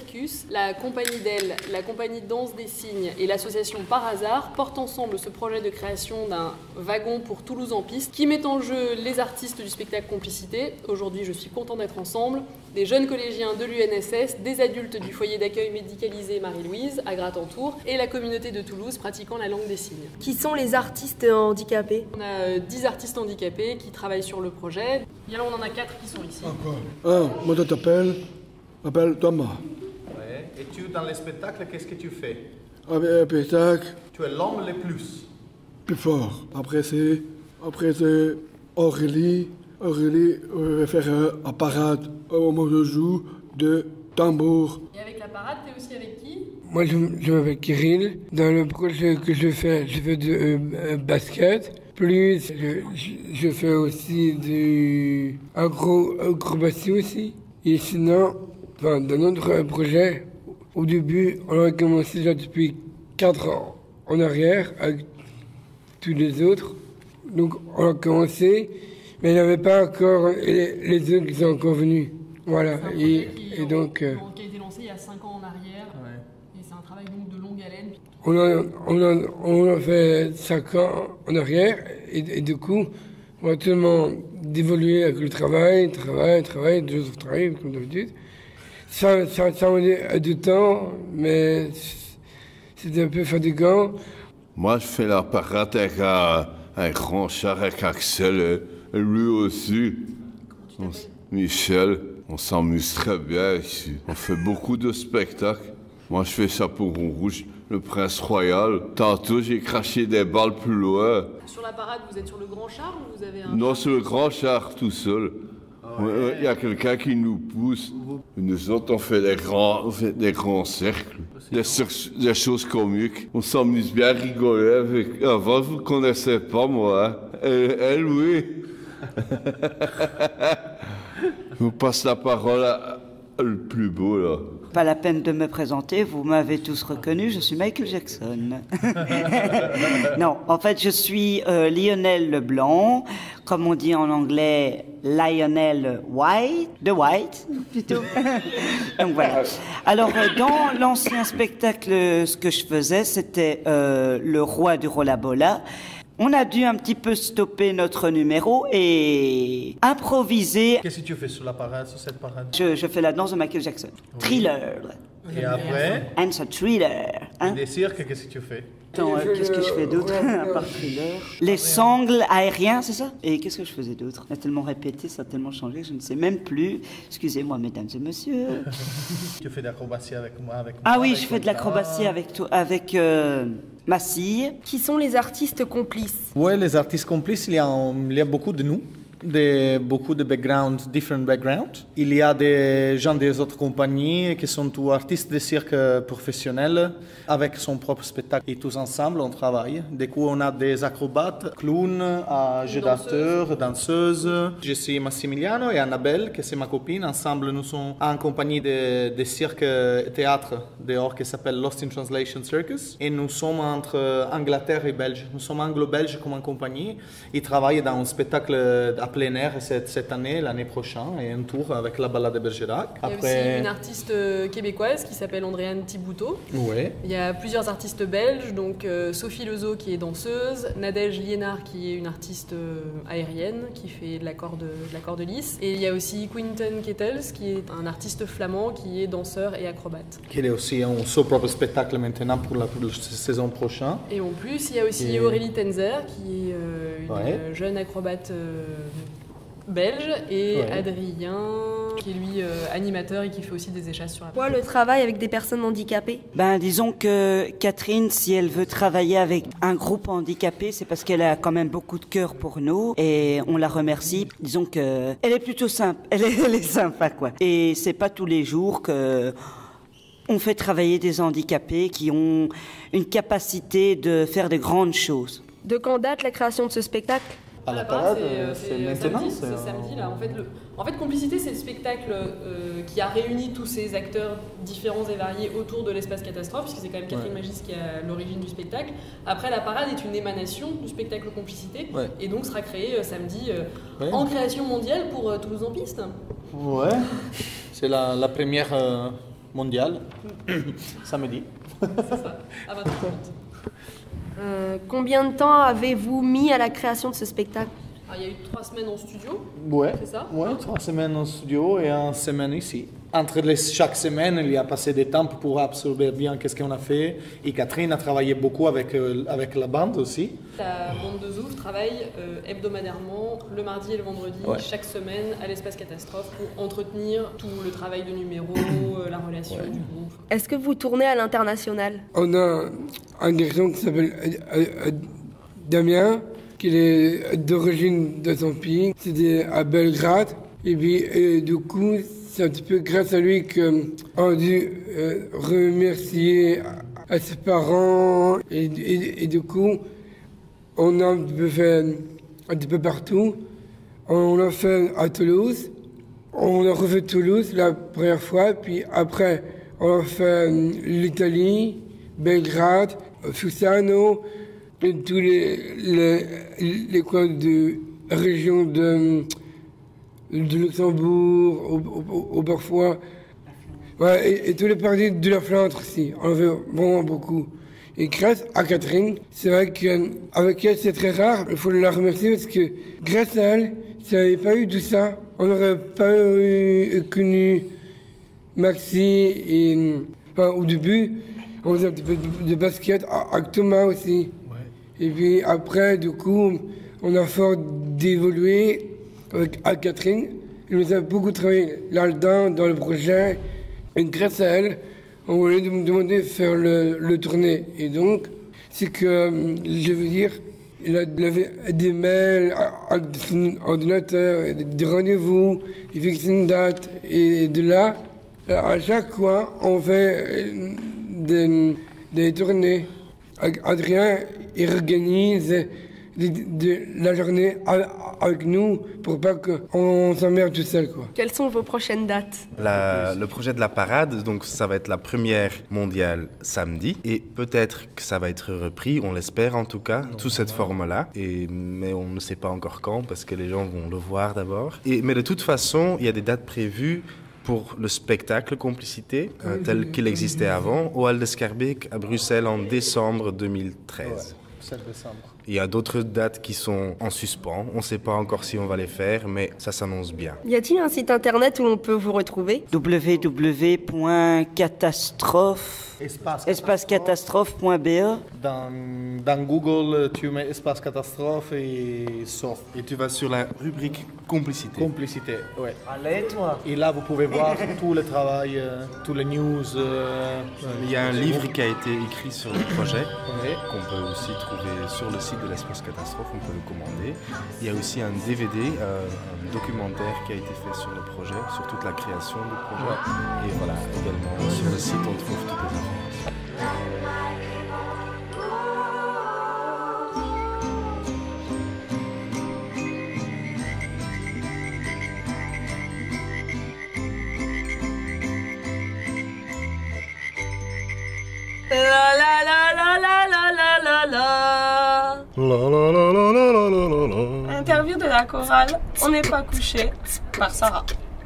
La compagnie d'Elle, la compagnie Danse des Cygnes et l'association Par Hasard portent ensemble ce projet de création d'un wagon pour Toulouse en piste qui met en jeu les artistes du spectacle Complicité. Aujourd'hui, je suis content d'être ensemble. Des jeunes collégiens de l'U N S S, des adultes du foyer d'accueil médicalisé Marie-Louise à Gratentour et la communauté de Toulouse pratiquant la langue des signes. Qui sont les artistes handicapés? On a euh, dix artistes handicapés qui travaillent sur le projet. Et là, on en a quatre qui sont ici. Ah, moi je t'appelle, je m'appelle Thomas. Ouais. Et tu, dans les spectacles, qu'est-ce que tu fais? Avec un spectacle. Tu es l'homme le plus. Plus fort. Après c'est, après c'est Aurélie. Aurélie va faire un parade au moment de joue de tambour. Et avec la parade, t'es aussi avec qui? Moi, je, je m'appelle Kirill. Dans le projet que je fais, je fais du euh, basket. Plus, je, je, je fais aussi du agro, acrobatie aussi. Et sinon, enfin, dans notre projet, au début, on a commencé déjà depuis quatre ans en arrière avec tous les autres. Donc, on a commencé, mais il n'y avait pas encore les, les autres qui sont encore venus. Voilà. Et, qui, et donc. Euh, qui a été lancé il y a cinq ans en arrière. Ouais. Et c'est un travail donc de longue haleine. On a, on a, on a fait cinq ans en arrière, et, et du coup, on a tellement d'évoluer avec le travail, travail, travail, deux autres travail, comme d'habitude. Ça, ça, ça a du temps, mais c'était un peu fatigant. Moi, je fais la parade avec un, un grand char avec Axel, et lui aussi. On, Michel, on s'amuse très bien ici. On fait beaucoup de spectacles. Moi, je fais Chaperon Rouge, le Prince Royal. Tantôt, j'ai craché des balles plus loin. Sur la parade, vous êtes sur le grand char ou vous avez un... Non, sur le grand char, tout seul. Il ouais. y a quelqu'un qui nous pousse. Nous autres, on fait des grands, on fait des grands cercles, des, des choses comiques. On s'amuse bien à rigoler avec... Avant, vous ne connaissez pas, moi. Hein. Elle, elle, oui. Je vous passe la parole à... le plus beau, là. Pas la peine de me présenter, vous m'avez tous reconnu, je suis Michael Jackson. Non, en fait, je suis euh, Lionel Leblanc, comme on dit en anglais, Lionel White, de White, plutôt. Donc voilà. Alors, euh, dans l'ancien spectacle, ce que je faisais, c'était euh, le roi du Rollabola. On a dû un petit peu stopper notre numéro et improviser. Qu'est-ce que tu fais sur la parade, sur cette parade? Je, je fais la danse de Michael Jackson. Oui. Thriller. Et après? And so Thriller. Hein? Et des cirques, qu'est-ce que tu fais? Attends, euh, qu'est-ce que je fais d'autre à part Thriller? Les sangles aériens, c'est ça? Et qu'est-ce que je faisais d'autre? Ça a tellement répété, ça a tellement changé que je ne sais même plus. Excusez-moi, mesdames et messieurs. Tu fais de l'acrobatie avec moi, avec moi? Ah oui, je fais de l'acrobatie avec toi, avec euh, Massille. Qui sont les artistes complices? Oui, les artistes complices, il y a, il y a beaucoup de nous. De, beaucoup de backgrounds, different backgrounds. Il y a des gens des autres compagnies qui sont tous artistes de cirque professionnels avec son propre spectacle. Et tous ensemble, on travaille. Du coup, on a des acrobates, clowns, jeux d'acteurs, danseuses. Je suis Massimiliano et Annabelle, qui c'est ma copine. Ensemble, nous sommes en compagnie de, de cirque théâtre dehors qui s'appelle Lost in Translation Circus. Et nous sommes entre Angleterre et Belge. Nous sommes anglo-belges comme en compagnie. Ils travaillent dans un spectacle à plein air cette, cette année, l'année prochaine, et un tour avec la balade de Bergerac. Il y a Après... aussi une artiste québécoise qui s'appelle Andréane Thibouteau. Ouais. Il y a plusieurs artistes belges, donc euh, Sophie Lezo qui est danseuse, Nadège Liénard qui est une artiste euh, aérienne qui fait de la corde, de la corde lisse, et il y a aussi Quinten Kettels qui est un artiste flamand qui est danseur et acrobate. Qui est aussi un son propre spectacle maintenant pour la, pour la saison prochaine. Et en plus, il y a aussi et... Aurélie Tenzer qui est euh, une ouais. jeune acrobate euh, belge, et ouais. Adrien qui est lui euh, animateur et qui fait aussi des échasses sur la Quoi, le travail avec des personnes handicapées? Ben disons que Catherine, si elle veut travailler avec un groupe handicapé, c'est parce qu'elle a quand même beaucoup de cœur pour nous et on la remercie. Disons que elle est plutôt simple, elle est, elle est sympa quoi. Et c'est pas tous les jours que on fait travailler des handicapés qui ont une capacité de faire de grandes choses. De quand date la création de ce spectacle? À la parade, c'est maintenant. C'est samedi, samedi là. En fait, le, en fait, Complicité, c'est le spectacle euh, qui a réuni tous ces acteurs différents et variés autour de l'espace catastrophe, puisque c'est quand même Catherine ouais. Magis qui est à l'origine du spectacle. Après, la parade est une émanation du spectacle Complicité, ouais. et donc sera créé euh, samedi euh, ouais. en création mondiale pour euh, Toulouse en piste. Ouais. C'est la, la première. Euh... mondial, samedi. C'est ça, à vingt heures trente. Euh, combien de temps avez-vous mis à la création de ce spectacle? Ah, il y a eu trois semaines en studio, Ouais, c'est ça? ouais, trois semaines en studio et une semaine ici. Entre les, chaque semaine, il y a passé des temps pour absorber bien qu'est-ce qu'on a fait. Et Catherine a travaillé beaucoup avec, euh, avec la bande aussi. La bande de Zouf travaille euh, hebdomadairement, le mardi et le vendredi, Ouais. chaque semaine, à l'Espace Catastrophe pour entretenir tout le travail de numéro, euh, la relation Ouais. du groupe. Est-ce que vous tournez à l'international? On a un garçon qui s'appelle euh, euh, Damien, qui est d'origine de son pays, c'était à Belgrade. Et puis, euh, du coup, c'est un petit peu grâce à lui qu'on a dû euh, remercier à, à ses parents. Et, et, et du coup, on a un petit peu fait un petit peu partout. On l'a fait à Toulouse. On a refait Toulouse la première fois. Puis après, on a fait l'Italie, Belgrade, Fusano, et tous les, les, les coins de région de, de Luxembourg, au, au, au parfois. Ouais, et, et tous les parties de la Flandre aussi. On en fait vraiment beaucoup. Et grâce à Catherine, c'est vrai qu'avec elle, c'est très rare. Il faut la remercier parce que grâce à elle, s'il n'y avait pas eu tout ça, on n'aurait pas eu, connu Maxi. Et, enfin, au début, on faisait un petit peu de, de basket avec Thomas aussi. Ouais. Et puis après, du coup, on a fort d'évoluer avec, avec Catherine. Elle nous a beaucoup travaillé là-dedans, dans le projet. Et grâce à elle, on voulait nous demander de faire le, le tournée. Et donc, c'est que, je veux dire, il avait des mails avec son ordinateur, des rendez-vous, il fixe une date. Et de là, à chaque fois, on fait des, des tournées. Adrien, il organise de, de la journée avec nous pour pas qu'on s'emmerde tout seul, quoi. Quelles sont vos prochaines dates? La, le projet de la parade, donc ça va être la première mondiale samedi et peut-être que ça va être repris, on l'espère en tout cas, sous cette forme-là. Et mais on ne sait pas encore quand parce que les gens vont le voir d'abord. Et mais de toute façon, il y a des dates prévues pour le spectacle Complicité, euh, tel qu'il existait avant, au Hall de Schaerbeek à Bruxelles en décembre deux mille treize. Ouais, sept décembre. Il y a d'autres dates qui sont en suspens. On ne sait pas encore si on va les faire, mais ça s'annonce bien. Y a-t-il un site internet où l'on peut vous retrouver? w w w point catastrophe espace catastrophe point b e. Dans, dans Google, tu mets espace catastrophe et sort. Et tu vas sur la rubrique Complicité. Complicité, ouais. Allez, toi. Et là, vous pouvez voir tout le travail, euh, tous les news. Euh, Il y a un livre qui a été écrit sur le projet, ouais. qu'on peut aussi trouver sur le site de l'Espace Catastrophe, on peut le commander. Il y a aussi un D V D, euh, un documentaire qui a été fait sur le projet, sur toute la création du projet. Ouais. Et voilà, également sur le site, on trouve toutes les informations. La la la la la la la la la. La la la la la la la la la. Interview de la chorale On n'est pas couché par Sarah.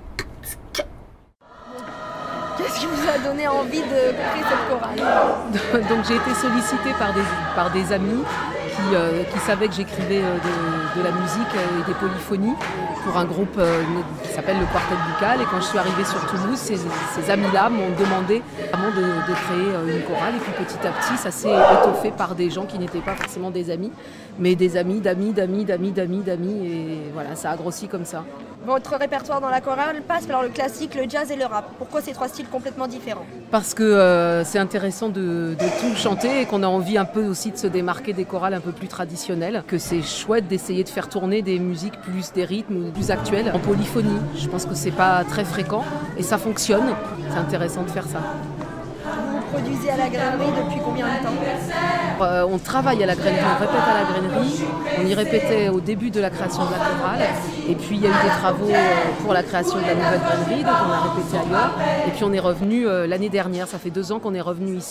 Qu'est-ce qui vous a donné envie de créer cette chorale? Donc j'ai été sollicitée par des, par des amis qui, euh, qui savaient que j'écrivais euh, de, de la musique et des polyphonies pour un groupe euh, qui s'appelle le Quartet Buccal. Et quand je suis arrivée sur Toulouse, ces, ces amis-là m'ont demandé vraiment de, de créer euh, une chorale. Et puis petit à petit, ça s'est étoffé par des gens qui n'étaient pas forcément des amis, mais des amis, d'amis, d'amis, d'amis, d'amis, d'amis. Et voilà, ça a grossi comme ça. Votre répertoire dans la chorale passe par le classique, le jazz et le rap. Pourquoi ces trois styles complètement différents? Parce que euh, c'est intéressant de, de tout chanter et qu'on a envie un peu aussi de se démarquer des chorales un peu plus traditionnelles, que c'est chouette d'essayer de faire tourner des musiques plus, des rythmes plus actuels en polyphonie. Je pense que c'est pas très fréquent et ça fonctionne. C'est intéressant de faire ça. Vous produisez à la grainerie depuis combien de temps? euh, On travaille à la grainerie, on répète à la grainerie. On y répétait au début de la création de la chorale. Et puis il y a eu des travaux pour la création de la nouvelle grainerie, donc on a répété ailleurs. Et puis on est revenu euh, l'année dernière, ça fait deux ans qu'on est revenu ici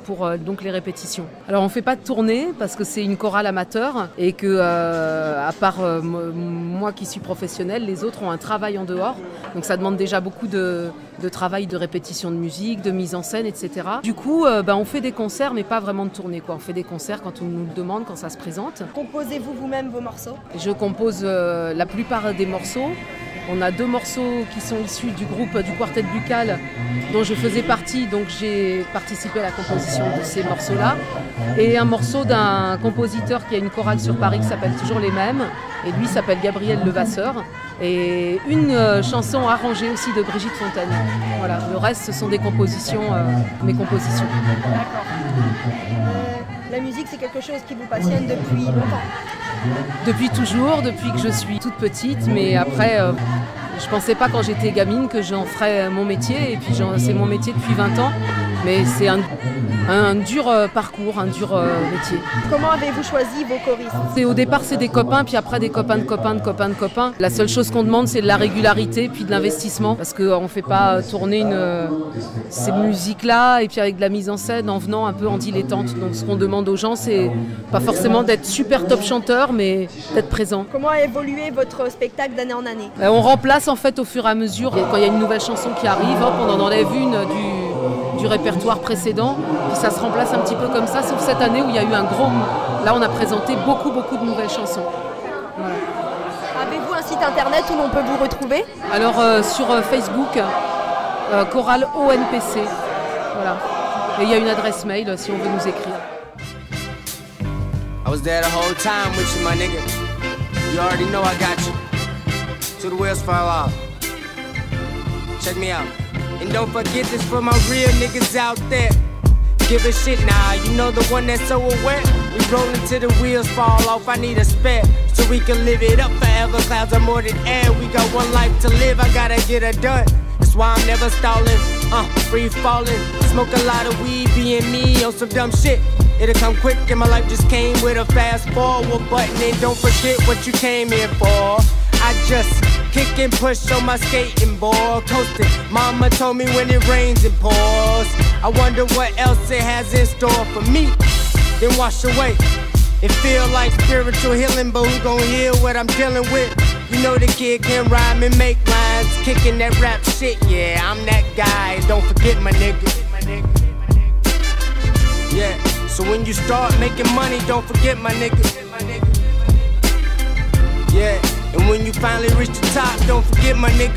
pour euh, donc les répétitions. Alors on ne fait pas de tournée parce que c'est une chorale amateur et que euh, à part euh, moi qui suis professionnelle, les autres ont un travail en dehors. Donc ça demande déjà beaucoup de, de travail, de répétition de musique, de mise en scène, et cetera. Du coup, euh, ben, on fait des concerts, mais pas vraiment de tournée, quoi. On fait des concerts quand on nous le demande, quand ça se présente. Composez-vous vous-même vos morceaux? Je compose euh, la plupart des morceaux. On a deux morceaux qui sont issus du groupe du Quartet Buccal dont je faisais partie, donc j'ai participé à la composition de ces morceaux-là. Et un morceau d'un compositeur qui a une chorale sur Paris qui s'appelle Toujours les Mêmes, et lui s'appelle Gabriel Levasseur. Et une euh, chanson arrangée aussi de Brigitte Fontaine. Voilà, le reste ce sont des compositions, euh, mes compositions. D'accord. Euh, la musique c'est quelque chose qui vous passionne depuis longtemps? Depuis toujours, depuis que je suis toute petite, mais après, euh, je pensais pas quand j'étais gamine que j'en ferais mon métier, et puis c'est mon métier depuis vingt ans, mais c'est un, un, un dur euh, parcours, un dur euh, métier. Comment avez-vous choisi vos choristes? C'est, au départ, c'est des copains, puis après des copains de copains de copains de copains. La seule chose qu'on demande, c'est de la régularité, puis de l'investissement, parce qu'on ne fait pas tourner une, euh, ces musiques-là, et puis avec de la mise en scène, en venant un peu en dilettante. Donc ce qu'on demande aux gens, c'est pas forcément d'être super top chanteur, mais d'être présent. Comment a évolué votre spectacle d'année en année? euh, On remplace en fait au fur et à mesure. Quand il y a une nouvelle chanson qui arrive, hop, on en enlève une du, du répertoire précédent, puis ça se remplace un petit peu comme ça, sauf cette année où il y a eu un gros... Là, on a présenté beaucoup, beaucoup de nouvelles chansons. Voilà. Avez-vous un site internet où l'on peut vous retrouver? Alors, euh, sur euh, Facebook, euh, chorale O N P C. Voilà. Et il y a une adresse mail euh, si on veut nous écrire. I was there the whole time with you, my nigga. You already know I got you. Till the wheels fall off. Check me out. And don't forget this for my real niggas out there. Give a shit now, you know the one that's so aware. We rollin' till the wheels fall off, I need a spare. So we can live it up forever, clouds are more than air. We got one life to live, I gotta get it done. That's why I'm never stalling, uh, free falling. Smoke a lot of weed, being me on some dumb shit. It'll come quick and my life just came with a fast forward button. And don't forget what you came here for. I just kick and push on my skating board, coasting. Mama told me when it rains it pours. I wonder what else it has in store for me. Then wash away. It feel like spiritual healing, but who gon' heal what I'm dealing with? You know the kid can rhyme and make lines, kicking that rap shit. Yeah, I'm that guy. Don't forget my nigga. Yeah. So when you start making money, don't forget my nigga. Yeah. And when you finally reach the top, don't forget my nigga.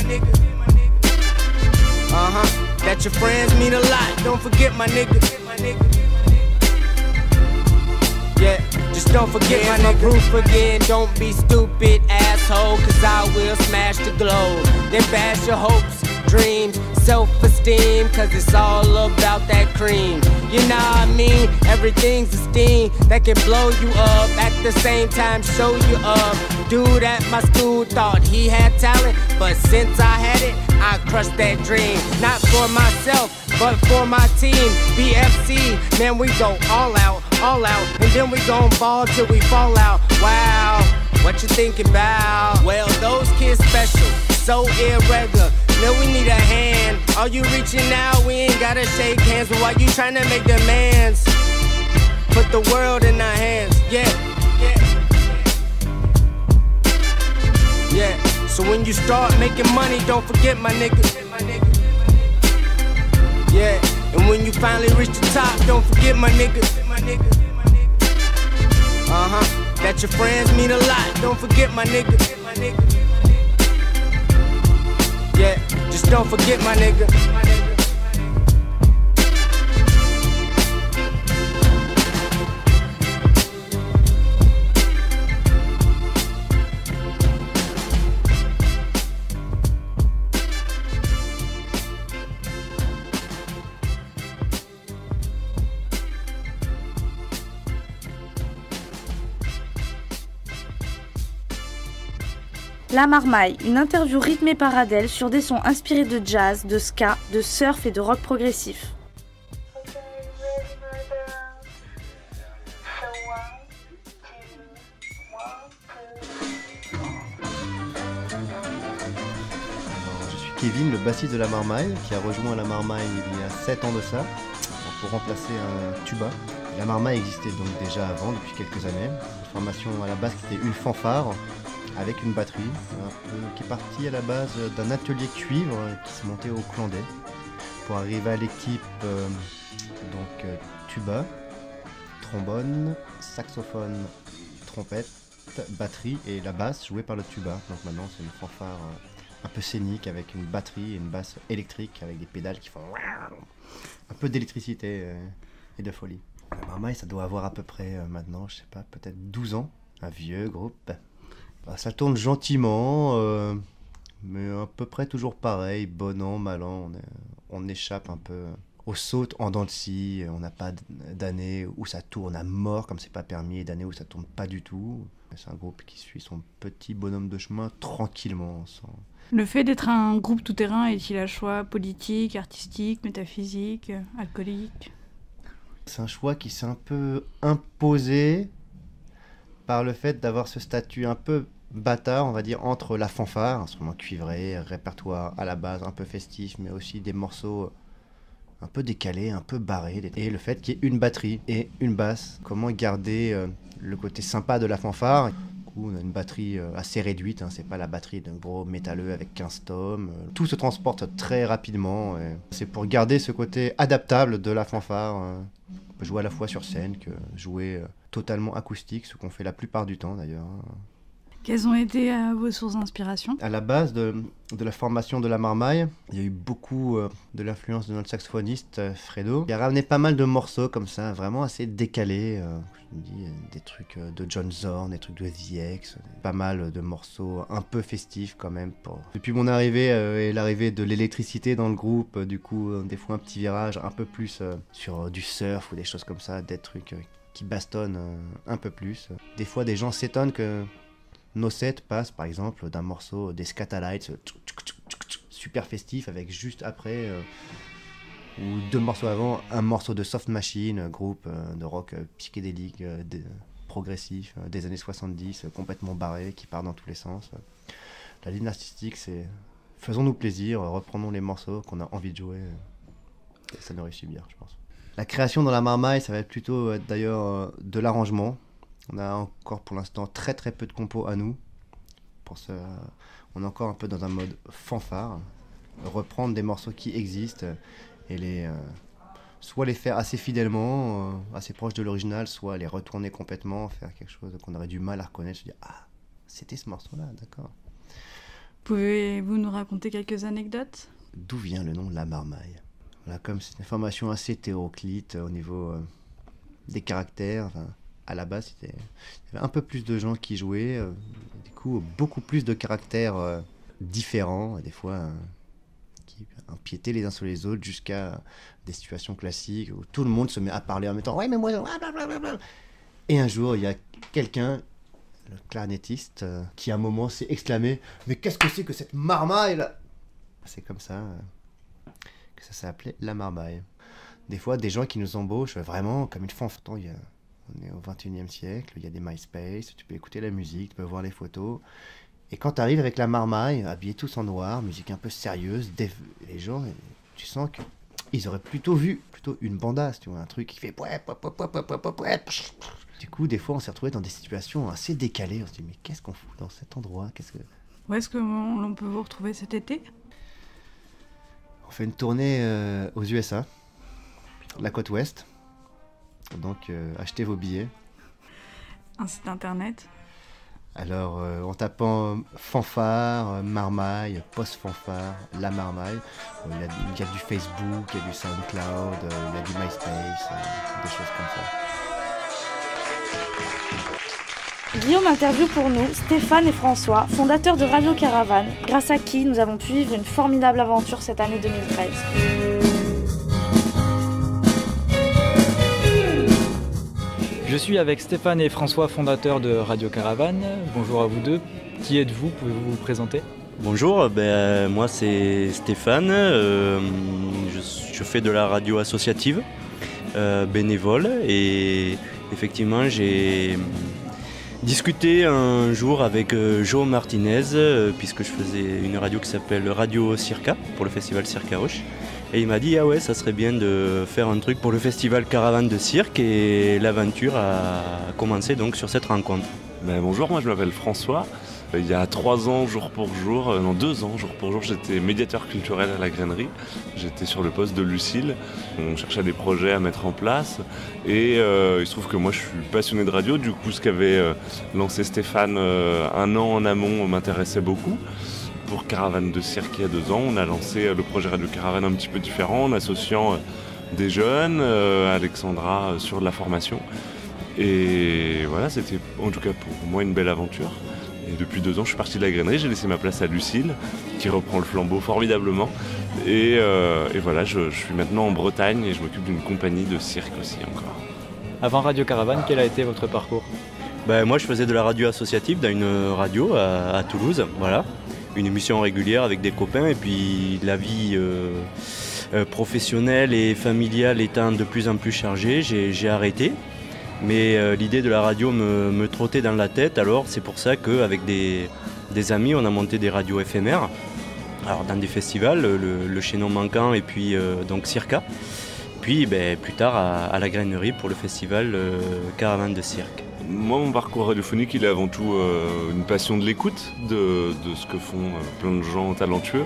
Uh-huh. That your friends mean a lot, don't forget my nigga. Yeah, just don't forget my nigga. Proof again, don't be stupid, asshole, cause I will smash the globe. Then bash your hopes, dreams, self-esteem, cause it's all about that cream. You know what I mean? Everything's esteem that can blow you up, at the same time show you up. Dude at my school thought he had talent, but since I had it, I crushed that dream. Not for myself, but for my team, B F C. Man, we go all out, all out, and then we gon' ball till we fall out. Wow, what you thinking about? Well, those kids special, so irregular. No, we need a hand. Are you reaching out? We ain't gotta shake hands. But why you tryna make demands? Put the world in our hands. Yeah, yeah, yeah. So when you start making money, don't forget my nigga. Yeah. And when you finally reach the top, don't forget my nigga. Uh huh. That your friends mean a lot. Don't forget my nigga. Yeah, just don't forget my nigga. La Marmaille, une interview rythmée par Adèle sur des sons inspirés de jazz, de ska, de surf et de rock progressif. Je suis Kevin, le bassiste de La Marmaille, qui a rejoint La Marmaille il y a sept ans de ça. pour remplacer un tuba. La marmaille existait donc déjà avant, depuis quelques années. Une formation à la base qui était une fanfare avec une batterie, un peu, qui est partie à la base d'un atelier cuivre qui se montait au Clandais pour arriver à l'équipe euh, donc euh, tuba, trombone, saxophone, trompette, batterie et la basse jouée par le tuba. Donc maintenant c'est une fanfare euh, un peu scénique avec une batterie et une basse électrique avec des pédales qui font un peu d'électricité euh, et de folie. La marmaille, ça doit avoir à peu près euh, maintenant, je sais pas, peut-être douze ans, un vieux groupe. Bah, ça tourne gentiment, euh, mais à peu près toujours pareil, bon an, mal an, on, est, on échappe un peu aux sautes en dents de scie, on n'a pas d'années où ça tourne à mort comme c'est pas permis, et d'années où ça tourne pas du tout. C'est un groupe qui suit son petit bonhomme de chemin tranquillement. Sans... Le fait d'être un groupe tout-terrain est-il un choix politique, artistique, métaphysique, alcoolique ? C'est un choix qui s'est un peu imposé par le fait d'avoir ce statut un peu bâtard, on va dire, entre la fanfare, instrument cuivré, répertoire à la base un peu festif, mais aussi des morceaux un peu décalés, un peu barrés, et le fait qu'il y ait une batterie et une basse. Comment garder euh, le côté sympa de la fanfare ? On a une batterie assez réduite, hein, c'est pas la batterie d'un gros métalleux avec quinze tomes. Tout se transporte très rapidement. Et c'est pour garder ce côté adaptable de la fanfare. On peut jouer à la fois sur scène que jouer totalement acoustique, ce qu'on fait la plupart du temps d'ailleurs. Quelles ont été euh, vos sources d'inspiration ? À la base de, de la formation de la marmaille, il y a eu beaucoup euh, de l'influence de notre saxophoniste euh, Fredo. Il a ramené pas mal de morceaux comme ça, vraiment assez décalés. Euh, je me dis, euh, des trucs euh, de John Zorn, des trucs de The X, pas mal de morceaux un peu festifs quand même. Pour... Depuis mon arrivée euh, et l'arrivée de l'électricité dans le groupe, euh, du coup, euh, des fois un petit virage un peu plus euh, sur euh, du surf ou des choses comme ça, des trucs euh, qui bastonnent euh, un peu plus. Des fois, des gens s'étonnent que nos sets passent par exemple d'un morceau des Scatalites super festif avec juste après euh, ou deux morceaux avant un morceau de Soft Machine, groupe euh, de rock euh, psychédélique euh, de, progressif euh, des années soixante-dix, euh, complètement barré, qui part dans tous les sens. La ligne artistique, c'est faisons-nous plaisir, reprenons les morceaux qu'on a envie de jouer, et ça nous réussit bien, je pense. La création dans la marmaille, ça va être plutôt euh, d'ailleurs euh, de l'arrangement. On a encore pour l'instant très très peu de compos à nous. Pour ce, on est encore un peu dans un mode fanfare. Reprendre des morceaux qui existent et les, euh, soit les faire assez fidèlement, euh, assez proche de l'original, soit les retourner complètement, faire quelque chose qu'on aurait du mal à reconnaître. Se dire, ah, c'était ce morceau-là, d'accord. Pouvez-vous nous raconter quelques anecdotes ? D'où vient le nom de la marmaille ? Voilà, comme c'est une information assez hétéroclite au niveau euh, des caractères. Enfin, à la base, il y avait un peu plus de gens qui jouaient, euh, du coup, beaucoup plus de caractères euh, différents, des fois euh, qui empiétaient les uns sur les autres, jusqu'à des situations classiques où tout le monde se met à parler en même temps. Ouais, mais moi, blablabla. Et un jour, il y a quelqu'un, le clarinettiste, euh, qui à un moment s'est exclamé « Mais qu'est-ce que c'est que cette marmaille là ?» C'est comme ça euh, que ça s'est appelé la marmaille. Des fois, des gens qui nous embauchent vraiment comme une fanfare. Il y a On est au vingt et unième siècle, il y a des MySpace, tu peux écouter la musique, tu peux voir les photos. Et quand tu arrives avec la marmaille, habillés tous en noir, musique un peu sérieuse, des... les gens, tu sens qu'ils auraient plutôt vu plutôt une bandasse, tu vois, un truc qui fait... Du coup, des fois, on s'est retrouvés dans des situations assez décalées. On se dit, mais qu'est-ce qu'on fout dans cet endroit ? Qu'est-ce que... Où est-ce qu'on peut vous retrouver cet été ? On fait une tournée euh, aux U S A, la côte ouest. Donc, euh, achetez vos billets. Un site internet. Alors, euh, en tapant fanfare, euh, marmaille, post-fanfare, la marmaille, il euh, y, y a du Facebook, il y a du SoundCloud, il euh, y a du MySpace, euh, des choses comme ça. Guillaume interview pour nous Stéphane et François, fondateurs de Radio Caravane, grâce à qui nous avons pu vivre une formidable aventure cette année deux mille treize. Je suis avec Stéphane et François, fondateurs de Radio Caravane. Bonjour à vous deux. Qui êtes-vous ? Pouvez-vous vous présenter ? Bonjour, ben, moi c'est Stéphane. Euh, je, je fais de la radio associative, euh, bénévole. Et effectivement, j'ai discuté un jour avec euh, Joe Martinez, euh, puisque je faisais une radio qui s'appelle Radio Circa, pour le festival Circa Roche. Et il m'a dit, ah ouais, ça serait bien de faire un truc pour le festival Caravane de Cirque. Et l'aventure a commencé donc sur cette rencontre. Ben, bonjour, moi je m'appelle François. Il y a trois ans, jour pour jour, euh, non deux ans, jour pour jour, j'étais médiateur culturel à la Grainerie. J'étais sur le poste de Lucille. On cherchait des projets à mettre en place. Et euh, il se trouve que moi je suis passionné de radio. Du coup, ce qu'avait euh, lancé Stéphane euh, un an en amont m'intéressait beaucoup. Pour Caravane de Cirque, il y a deux ans, on a lancé euh, le projet Radio Caravane un petit peu différent, en associant euh, des jeunes, euh, Alexandra euh, sur de la formation. Et voilà, c'était en tout cas pour moi une belle aventure. Et depuis deux ans, je suis parti de la Grainerie, j'ai laissé ma place à Lucille, qui reprend le flambeau formidablement. Et, euh, et voilà, je, je suis maintenant en Bretagne et je m'occupe d'une compagnie de cirque aussi encore. Avant Radio Caravane, quel a été votre parcours? Ben, moi, je faisais de la radio associative dans une radio à, à Toulouse, voilà. Une émission régulière avec des copains, et puis la vie euh, euh, professionnelle et familiale étant de plus en plus chargée, j'ai, j'ai arrêté. Mais euh, l'idée de la radio me, me trottait dans la tête, alors c'est pour ça qu'avec des, des amis, on a monté des radios éphémères, alors dans des festivals, le, le Chaînon Manquant et puis euh, donc Circa. Puis ben, plus tard à, à la Grainerie pour le festival euh, Caravane de Cirque. Moi, mon parcours radiophonique, il est avant tout euh, une passion de l'écoute, de, de ce que font euh, plein de gens talentueux.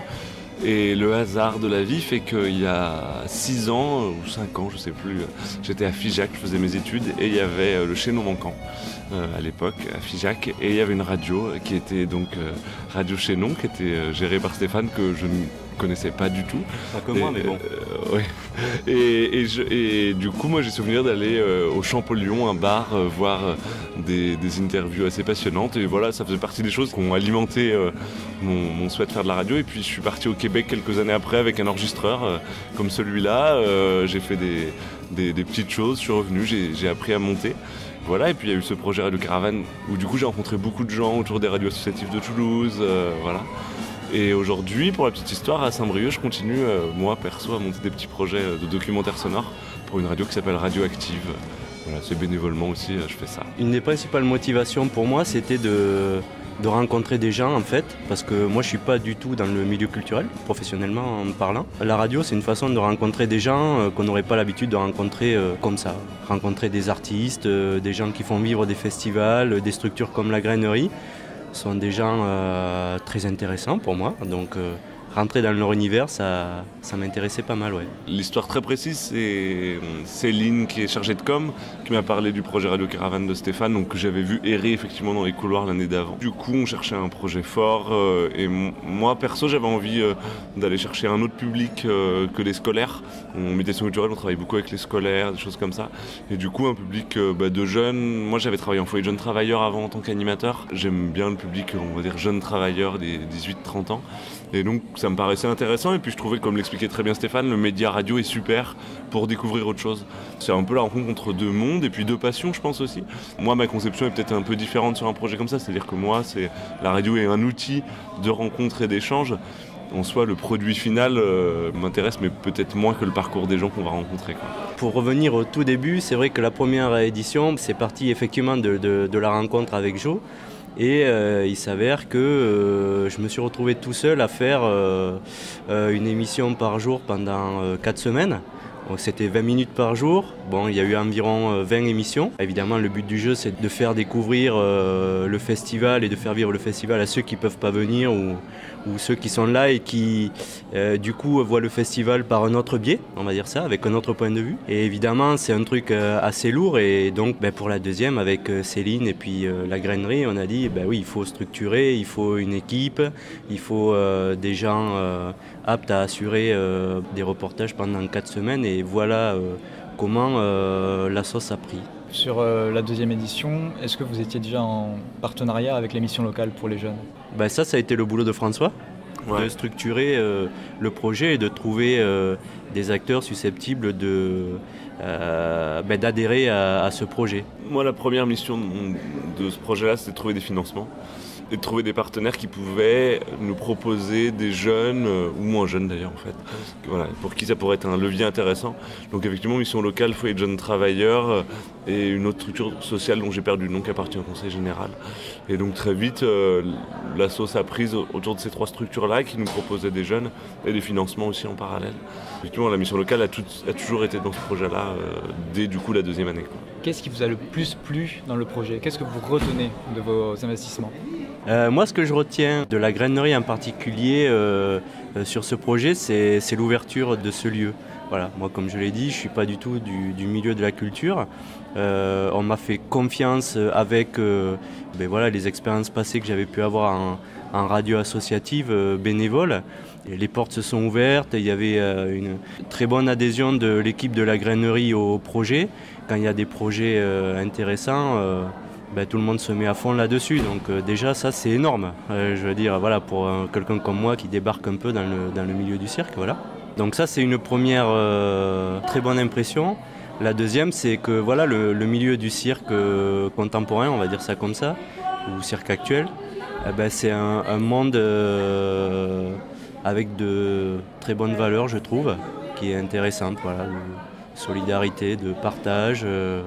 Et le hasard de la vie fait qu'il y a six ans ou cinq ans, je sais plus, j'étais à Figeac, je faisais mes études et il y avait le Chaînon Manquant euh, à l'époque à Figeac, et il y avait une radio qui était donc euh, Radio Chaînon, qui était euh, gérée par Stéphane, que je ne connaissais pas du tout. Pas comme moi, mais bon. Euh, ouais. et, et, je, et du coup, moi j'ai souvenir d'aller euh, au Champollion, un bar, euh, voir euh, des, des interviews assez passionnantes. Et voilà, ça faisait partie des choses qui ont alimenté euh, mon, mon souhait de faire de la radio. Et puis je suis parti au Québec quelques années après avec un enregistreur euh, comme celui-là. Euh, j'ai fait des, des, des petites choses, je suis revenu, j'ai, j'ai appris à monter. Voilà, et puis il y a eu ce projet Radio Caravane où du coup j'ai rencontré beaucoup de gens autour des radios associatives de Toulouse. Euh, voilà. Et aujourd'hui, pour la petite histoire, à Saint-Brieuc, je continue, euh, moi perso, à monter des petits projets de documentaires sonores pour une radio qui s'appelle Radioactive. Voilà, c'est bénévolement aussi, euh, je fais ça. Une des principales motivations pour moi, c'était de, de rencontrer des gens en fait, parce que moi je suis pas du tout dans le milieu culturel, professionnellement en parlant. La radio, c'est une façon de rencontrer des gens euh, qu'on n'aurait pas l'habitude de rencontrer euh, comme ça. Rencontrer des artistes, euh, des gens qui font vivre des festivals, euh, des structures comme la Grainerie. Sont des gens euh, très intéressants pour moi, donc euh, rentrer dans leur univers, ça, ça m'intéressait pas mal. Ouais. L'histoire très précise, c'est Céline qui est chargée de com, qui m'a parlé du projet Radio Caravane de Stéphane, donc que j'avais vu errer effectivement dans les couloirs l'année d'avant. Du coup, on cherchait un projet fort, euh, et m- moi perso, j'avais envie euh, d'aller chercher un autre public euh, que les scolaires. En médiation culturelle, on travaille beaucoup avec les scolaires, des choses comme ça, et du coup, un public euh, bah, de jeunes. Moi, j'avais travaillé en foyer de jeunes travailleurs avant en tant qu'animateur. J'aime bien le public, on va dire, jeunes travailleurs des dix-huit trente ans. Et donc ça me paraissait intéressant, et puis je trouvais, comme l'expliquait très bien Stéphane, le média radio est super pour découvrir autre chose. C'est un peu la rencontre entre deux mondes et puis deux passions, je pense aussi. Moi, ma conception est peut-être un peu différente sur un projet comme ça, c'est-à-dire que moi, c'est la radio est un outil de rencontre et d'échange. En soi, le produit final euh, m'intéresse, mais peut-être moins que le parcours des gens qu'on va rencontrer, quoi. Pour revenir au tout début, c'est vrai que la première édition, c'est parti effectivement de, de, de la rencontre avec Joe. Et euh, il s'avère que euh, je me suis retrouvé tout seul à faire euh, euh, une émission par jour pendant euh, quatre semaines. Donc c'était vingt minutes par jour. Bon, il y a eu environ euh, vingt émissions. Évidemment, le but du jeu, c'est de faire découvrir euh, le festival et de faire vivre le festival à ceux qui ne peuvent pas venir ou, ou ceux qui sont là et qui, euh, du coup, voient le festival par un autre biais, on va dire ça, avec un autre point de vue. Et évidemment, c'est un truc euh, assez lourd. Et donc, ben, pour la deuxième, avec euh, Céline et puis euh, la Grainerie, on a dit, ben oui, il faut structurer, il faut une équipe, il faut euh, des gens euh, aptes à assurer euh, des reportages pendant quatre semaines. Et voilà euh, comment euh, la sauce a pris. Sur euh, la deuxième édition, est-ce que vous étiez déjà en partenariat avec l'émission locale pour les jeunes? Ben ça, ça a été le boulot de François, ouais. De structurer euh, le projet et de trouver euh, des acteurs susceptibles de, euh, ben, d'adhérer à, à ce projet. Moi, la première mission de, de ce projet-là, c'était de trouver des financements. et de trouver des partenaires qui pouvaient nous proposer des jeunes, euh, ou moins jeunes d'ailleurs en fait, voilà, pour qui ça pourrait être un levier intéressant. Donc effectivement, mission locale, foyer de jeunes travailleurs euh, et une autre structure sociale dont j'ai perdu le nom qui appartient au conseil général. Et donc très vite, euh, la sauce a prise autour de ces trois structures-là qui nous proposaient des jeunes et des financements aussi en parallèle. Effectivement, la mission locale a, tout, a toujours été dans ce projet-là euh, dès du coup la deuxième année. Quoi. Qu'est-ce qui vous a le plus plu dans le projet? Qu'est-ce que vous retenez de vos investissements? euh, Moi, ce que je retiens de la grainerie en particulier euh, euh, sur ce projet, c'est, c'est l'ouverture de ce lieu. Voilà, moi, comme je l'ai dit, je ne suis pas du tout du, du milieu de la culture. Euh, on m'a fait confiance avec euh, ben voilà, les expériences passées que j'avais pu avoir en, en radio associative euh, bénévole. Et les portes se sont ouvertes, il y avait euh, une très bonne adhésion de l'équipe de la grainerie au projet. Quand il y a des projets euh, intéressants, euh, ben, tout le monde se met à fond là-dessus. Donc euh, déjà, ça, c'est énorme. Euh, je veux dire, voilà, pour euh, quelqu'un comme moi qui débarque un peu dans le, dans le milieu du cirque, voilà. Donc ça, c'est une première euh, très bonne impression. La deuxième, c'est que voilà, le, le milieu du cirque euh, contemporain, on va dire ça comme ça, ou cirque actuel, eh ben, c'est un, un monde euh, avec de très bonnes valeurs, je trouve, qui est intéressante, voilà, de solidarité, de partage, euh,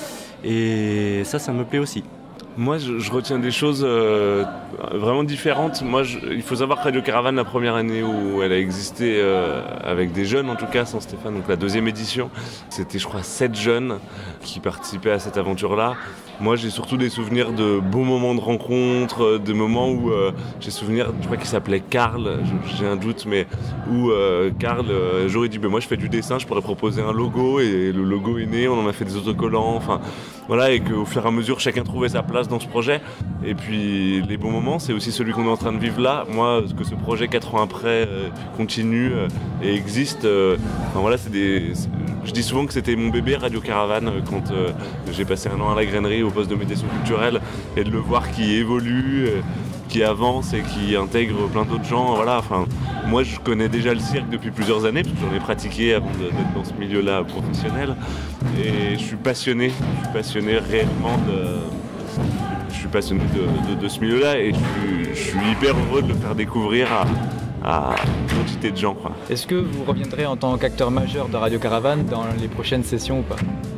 et ça, ça me plaît aussi. Moi, je, je retiens des choses euh, vraiment différentes. Moi, je, il faut savoir que Radio Caravane, la première année où elle a existé, euh, avec des jeunes en tout cas, sans Stéphane, donc la deuxième édition, c'était je crois sept jeunes qui participaient à cette aventure-là. Moi, j'ai surtout des souvenirs de beaux moments de rencontre, des moments où euh, j'ai souvenir, je crois qu'il s'appelait Karl, j'ai un doute, mais où euh, Karl, euh, j'aurais dit, ben, moi je fais du dessin, je pourrais proposer un logo, et le logo est né, on en a fait des autocollants, enfin voilà, et qu'au fur et à mesure, chacun trouvait sa place dans ce projet. Et puis les bons moments, c'est aussi celui qu'on est en train de vivre là. Moi, que ce projet quatre ans après euh, continue euh, et existe, euh, enfin voilà, c'est des... C'est... Je dis souvent que c'était mon bébé Radio Caravane quand euh, j'ai passé un an à la grainerie au poste de médiation culturelle, et de le voir qui évolue, euh, qui avance et qui intègre plein d'autres gens. Voilà, enfin, moi je connais déjà le cirque depuis plusieurs années parce que j'en ai pratiqué avant de, d'être dans ce milieu-là professionnel, et je suis passionné, je suis passionné réellement de, je suis passionné de, de, de ce milieu-là, et je suis, je suis hyper heureux de le faire découvrir à à une quantité de gens, quoi. Est-ce que vous reviendrez en tant qu'acteur majeur de Radio Caravane dans les prochaines sessions ou pas?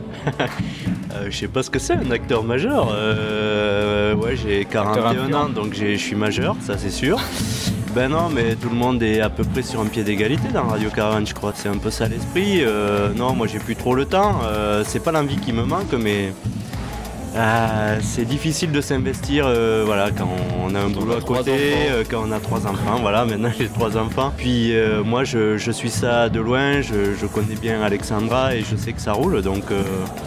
euh, Je sais pas ce que c'est un acteur majeur. Euh, ouais, j'ai quarante et un ans, donc je suis majeur, ça c'est sûr. Ben non, mais tout le monde est à peu près sur un pied d'égalité dans Radio Caravane, je crois que c'est un peu ça l'esprit. Euh, non, moi j'ai plus trop le temps, euh, c'est pas l'envie qui me manque, mais... Euh, c'est difficile de s'investir euh, voilà, quand on a un boulot à côté, euh, quand on a trois enfants. Voilà, maintenant j'ai trois enfants. Puis euh, moi je, je suis ça de loin, je, je connais bien Alexandra et je sais que ça roule. Donc euh,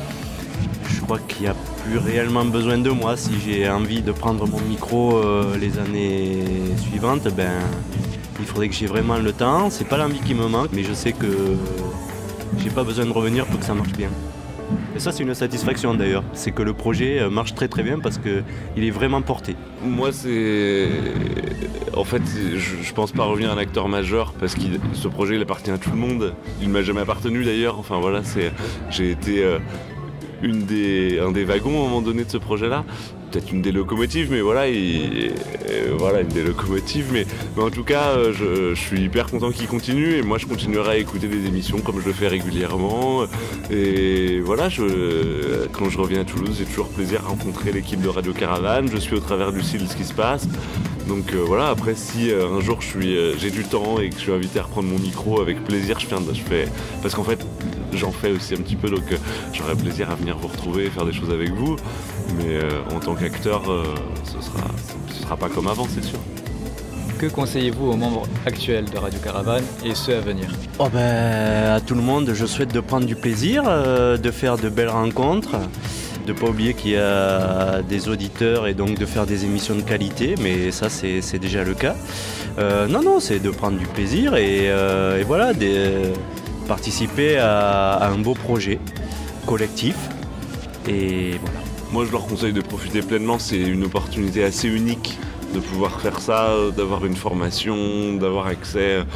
je crois qu'il n'y a plus réellement besoin de moi. Si j'ai envie de prendre mon micro euh, les années suivantes, ben, il faudrait que j'ai vraiment le temps. C'est pas l'envie qui me manque, mais je sais que j'ai pas besoin de revenir pour que ça marche bien. Et ça, c'est une satisfaction d'ailleurs, c'est que le projet marche très très bien parce qu'il est vraiment porté. Moi, c'est... En fait, je, je pense pas revenir un acteur majeur parce que ce projet, il appartient à tout le monde. Il m'a jamais appartenu d'ailleurs. Enfin voilà, c'est... j'ai été euh, une des... un des wagons à un moment donné de ce projet-là. Peut-être une des locomotives, mais voilà, et, et voilà une des locomotives, mais, mais en tout cas, je, je suis hyper content qu'il continue, et moi je continuerai à écouter des émissions comme je le fais régulièrement, et voilà, je, quand je reviens à Toulouse, j'ai toujours plaisir à rencontrer l'équipe de Radio Caravane, je suis au travers du site ce qui se passe, donc euh, voilà, après si euh, un jour je suis, euh, j'ai du temps et que je suis invité à reprendre mon micro, avec plaisir, je, viens, je fais, parce qu'en fait, j'en fais aussi un petit peu, donc euh, j'aurai plaisir à venir vous retrouver et faire des choses avec vous, mais euh, en tant qu'acteur, euh, ce sera, ce sera pas comme avant, c'est sûr. Que conseillez-vous aux membres actuels de Radio Caravane et ceux à venir? Oh ben, à tout le monde, je souhaite de prendre du plaisir, euh, de faire de belles rencontres, de ne pas oublier qu'il y a des auditeurs et donc de faire des émissions de qualité, mais ça c'est, c'est déjà le cas. Euh, non, non, c'est de prendre du plaisir et, euh, et voilà, de participer à, à un beau projet collectif, et voilà. Moi je leur conseille de profiter pleinement, c'est une opportunité assez unique de pouvoir faire ça, d'avoir une formation, d'avoir accès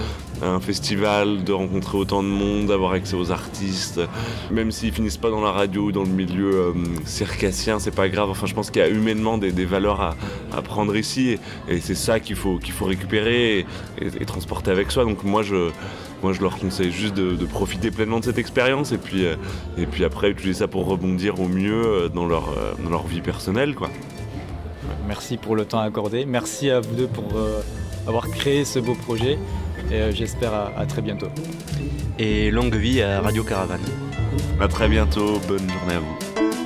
un festival, de rencontrer autant de monde, d'avoir accès aux artistes. Même s'ils finissent pas dans la radio ou dans le milieu euh, circassien, c'est pas grave. Enfin, je pense qu'il y a humainement des, des valeurs à, à prendre ici et, et c'est ça qu'il faut, qu'il faut récupérer et, et, et transporter avec soi. Donc moi, je, moi, je leur conseille juste de, de profiter pleinement de cette expérience et puis, euh, et puis après utiliser ça pour rebondir au mieux dans leur, euh, dans leur vie personnelle, quoi. Merci pour le temps accordé. Merci à vous deux pour euh, avoir créé ce beau projet. Et euh, j'espère à, à très bientôt. Et longue vie à Radio Caravane. À très bientôt. Bonne journée à vous.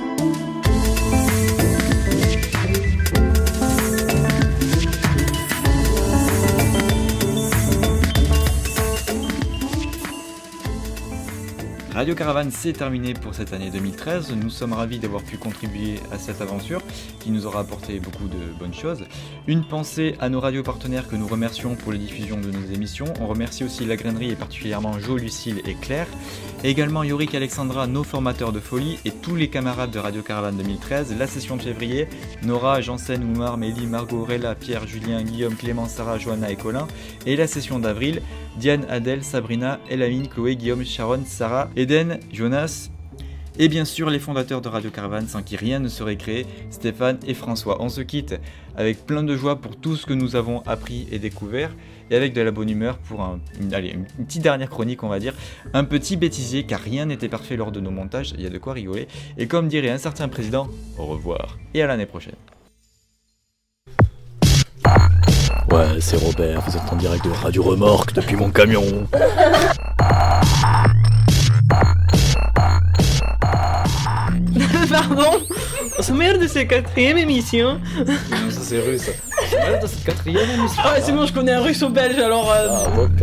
Radio Caravane, c'est terminé pour cette année deux mille treize. Nous sommes ravis d'avoir pu contribuer à cette aventure qui nous aura apporté beaucoup de bonnes choses. Une pensée à nos radios partenaires que nous remercions pour les diffusions de nos émissions. On remercie aussi La Grainerie et particulièrement Jo, Lucille et Claire. Et également Yorick, Alexandra, nos formateurs de folie et tous les camarades de Radio Caravane deux mille treize. La session de février, Nora, Janssen, Oumar, Mélie, Margot, Rella, Pierre, Julien, Guillaume, Clément, Sarah, Johanna et Colin. Et la session d'avril, Diane, Adèle, Sabrina, Elamine, Chloé, Guillaume, Sharon, Sarah, Eden, Jonas et bien sûr les fondateurs de Radio Caravane sans qui rien ne serait créé, Stéphane et François. On se quitte avec plein de joie pour tout ce que nous avons appris et découvert et avec de la bonne humeur pour un, une, allez, une petite dernière chronique, on va dire, un petit bêtisier car rien n'était parfait lors de nos montages, il y a de quoi rigoler et comme dirait un certain président, au revoir et à l'année prochaine. Ouais, c'est Robert, vous êtes en direct de Radio Remorque depuis mon camion. Pardon, au sommaire de cette quatrième émission. Non, ça c'est russe. Au sommaire de cette quatrième émission. Ah, c'est bon, je connais un russe ou belge alors. Euh... Ah, vodka.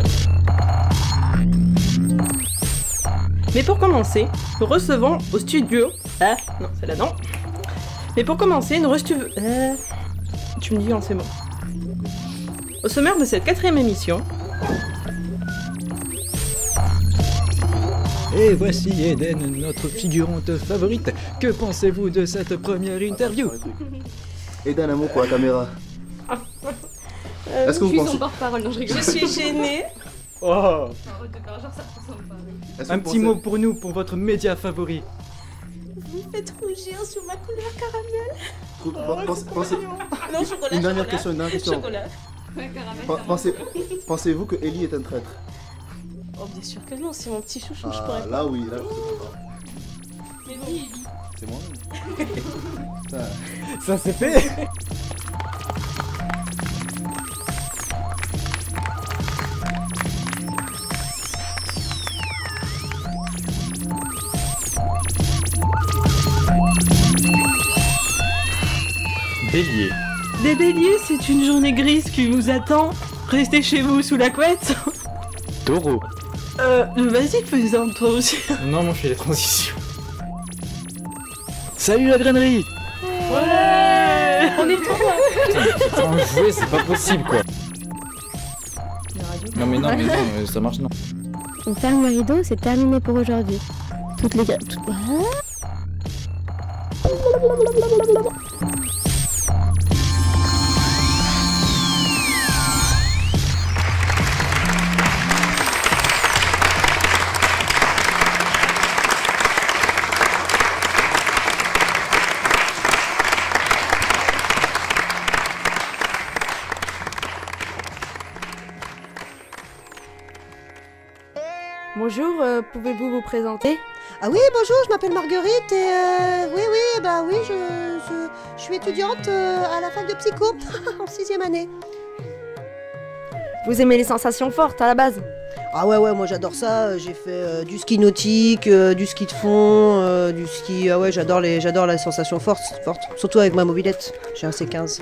Mais pour commencer, nous recevons au studio. Ah, non, c'est là, non. Mais pour commencer, nous recevons. Euh... Tu me dis, non, c'est bon. Au sommaire de cette quatrième émission. Et voici Eden, notre figurante favorite. Que pensez-vous de cette première interview? Eden, un mot pour la caméra. Euh, Est-ce que je vous suis pensez... son porte-parole, non je rigole. Je suis gênée. Oh. Est-ce Un que vous petit pensez- mot pour nous, pour votre média favori. Vous me faites rougir sur ma couleur caramel. Pen- pense- pensez- Non, chocolat. Une dernière chocolat. question, une dernière question. Chocolat. Ouais, caramel. Pen- pensez- Pensez-vous que Ellie est un traître? Oh, bien sûr que non, c'est mon petit chouchou, je Ah, pourrais pas. là oui, là je peux pas. Mais oui, C'est moi. Ça- Ça c'est fait. Bélier. Des béliers, c'est une journée grise qui vous attend. Restez chez vous sous la couette. Taureau. Euh, vas-y, fais-en toi aussi. Non, moi je fais les transitions. Salut la grainerie. Ouais. On est trois. Putain, en jouer, c'est pas possible quoi. Non mais non, mais non, euh, ça marche non. On ferme le rideau, c'est terminé pour aujourd'hui. Toutes les... Toutes... Bonjour, euh, pouvez-vous vous présenter? Ah oui, bonjour, je m'appelle Marguerite et euh, oui, oui, bah oui, je, je, je suis étudiante euh, à la fac de psycho en sixième année. Vous aimez les sensations fortes à la base? Ah ouais, ouais, moi j'adore ça. J'ai fait euh, du ski nautique, euh, du ski de fond, euh, du ski. Ah ouais, j'adore les, j'adore les sensations fortes, fortes, surtout avec ma mobilette. J'ai un C quinze.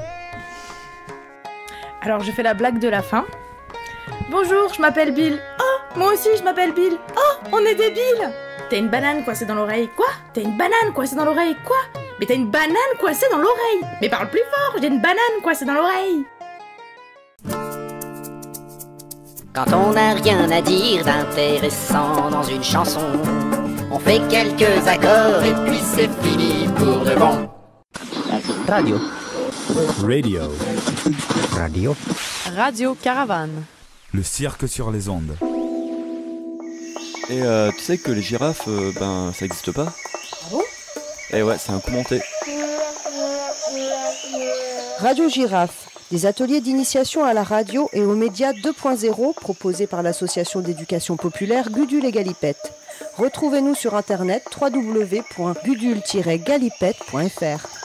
Alors je fais la blague de la fin. Bonjour, je m'appelle Bill. Oh, moi aussi je m'appelle Bill. Oh, on est débiles. T'as une banane coincée dans l'oreille. Quoi? T'as une banane coincée dans l'oreille. Quoi? Mais t'as une banane coincée dans l'oreille. Mais parle plus fort, j'ai une banane coincée dans l'oreille. Quand on n'a rien à dire d'intéressant dans une chanson, on fait quelques accords et puis c'est fini pour de bon. Radio. Radio. Radio. Radio Caravane. Le cirque sur les ondes. Et euh, tu sais que les girafes, euh, ben ça n'existe pas. Ah bon? Et ouais, c'est un coup monté. Radio Girafe, des ateliers d'initiation à la radio et aux médias deux point zéro proposés par l'association d'éducation populaire Gudule et Galipette. Retrouvez-nous sur internet w w w point gudule tiret galipette point f r.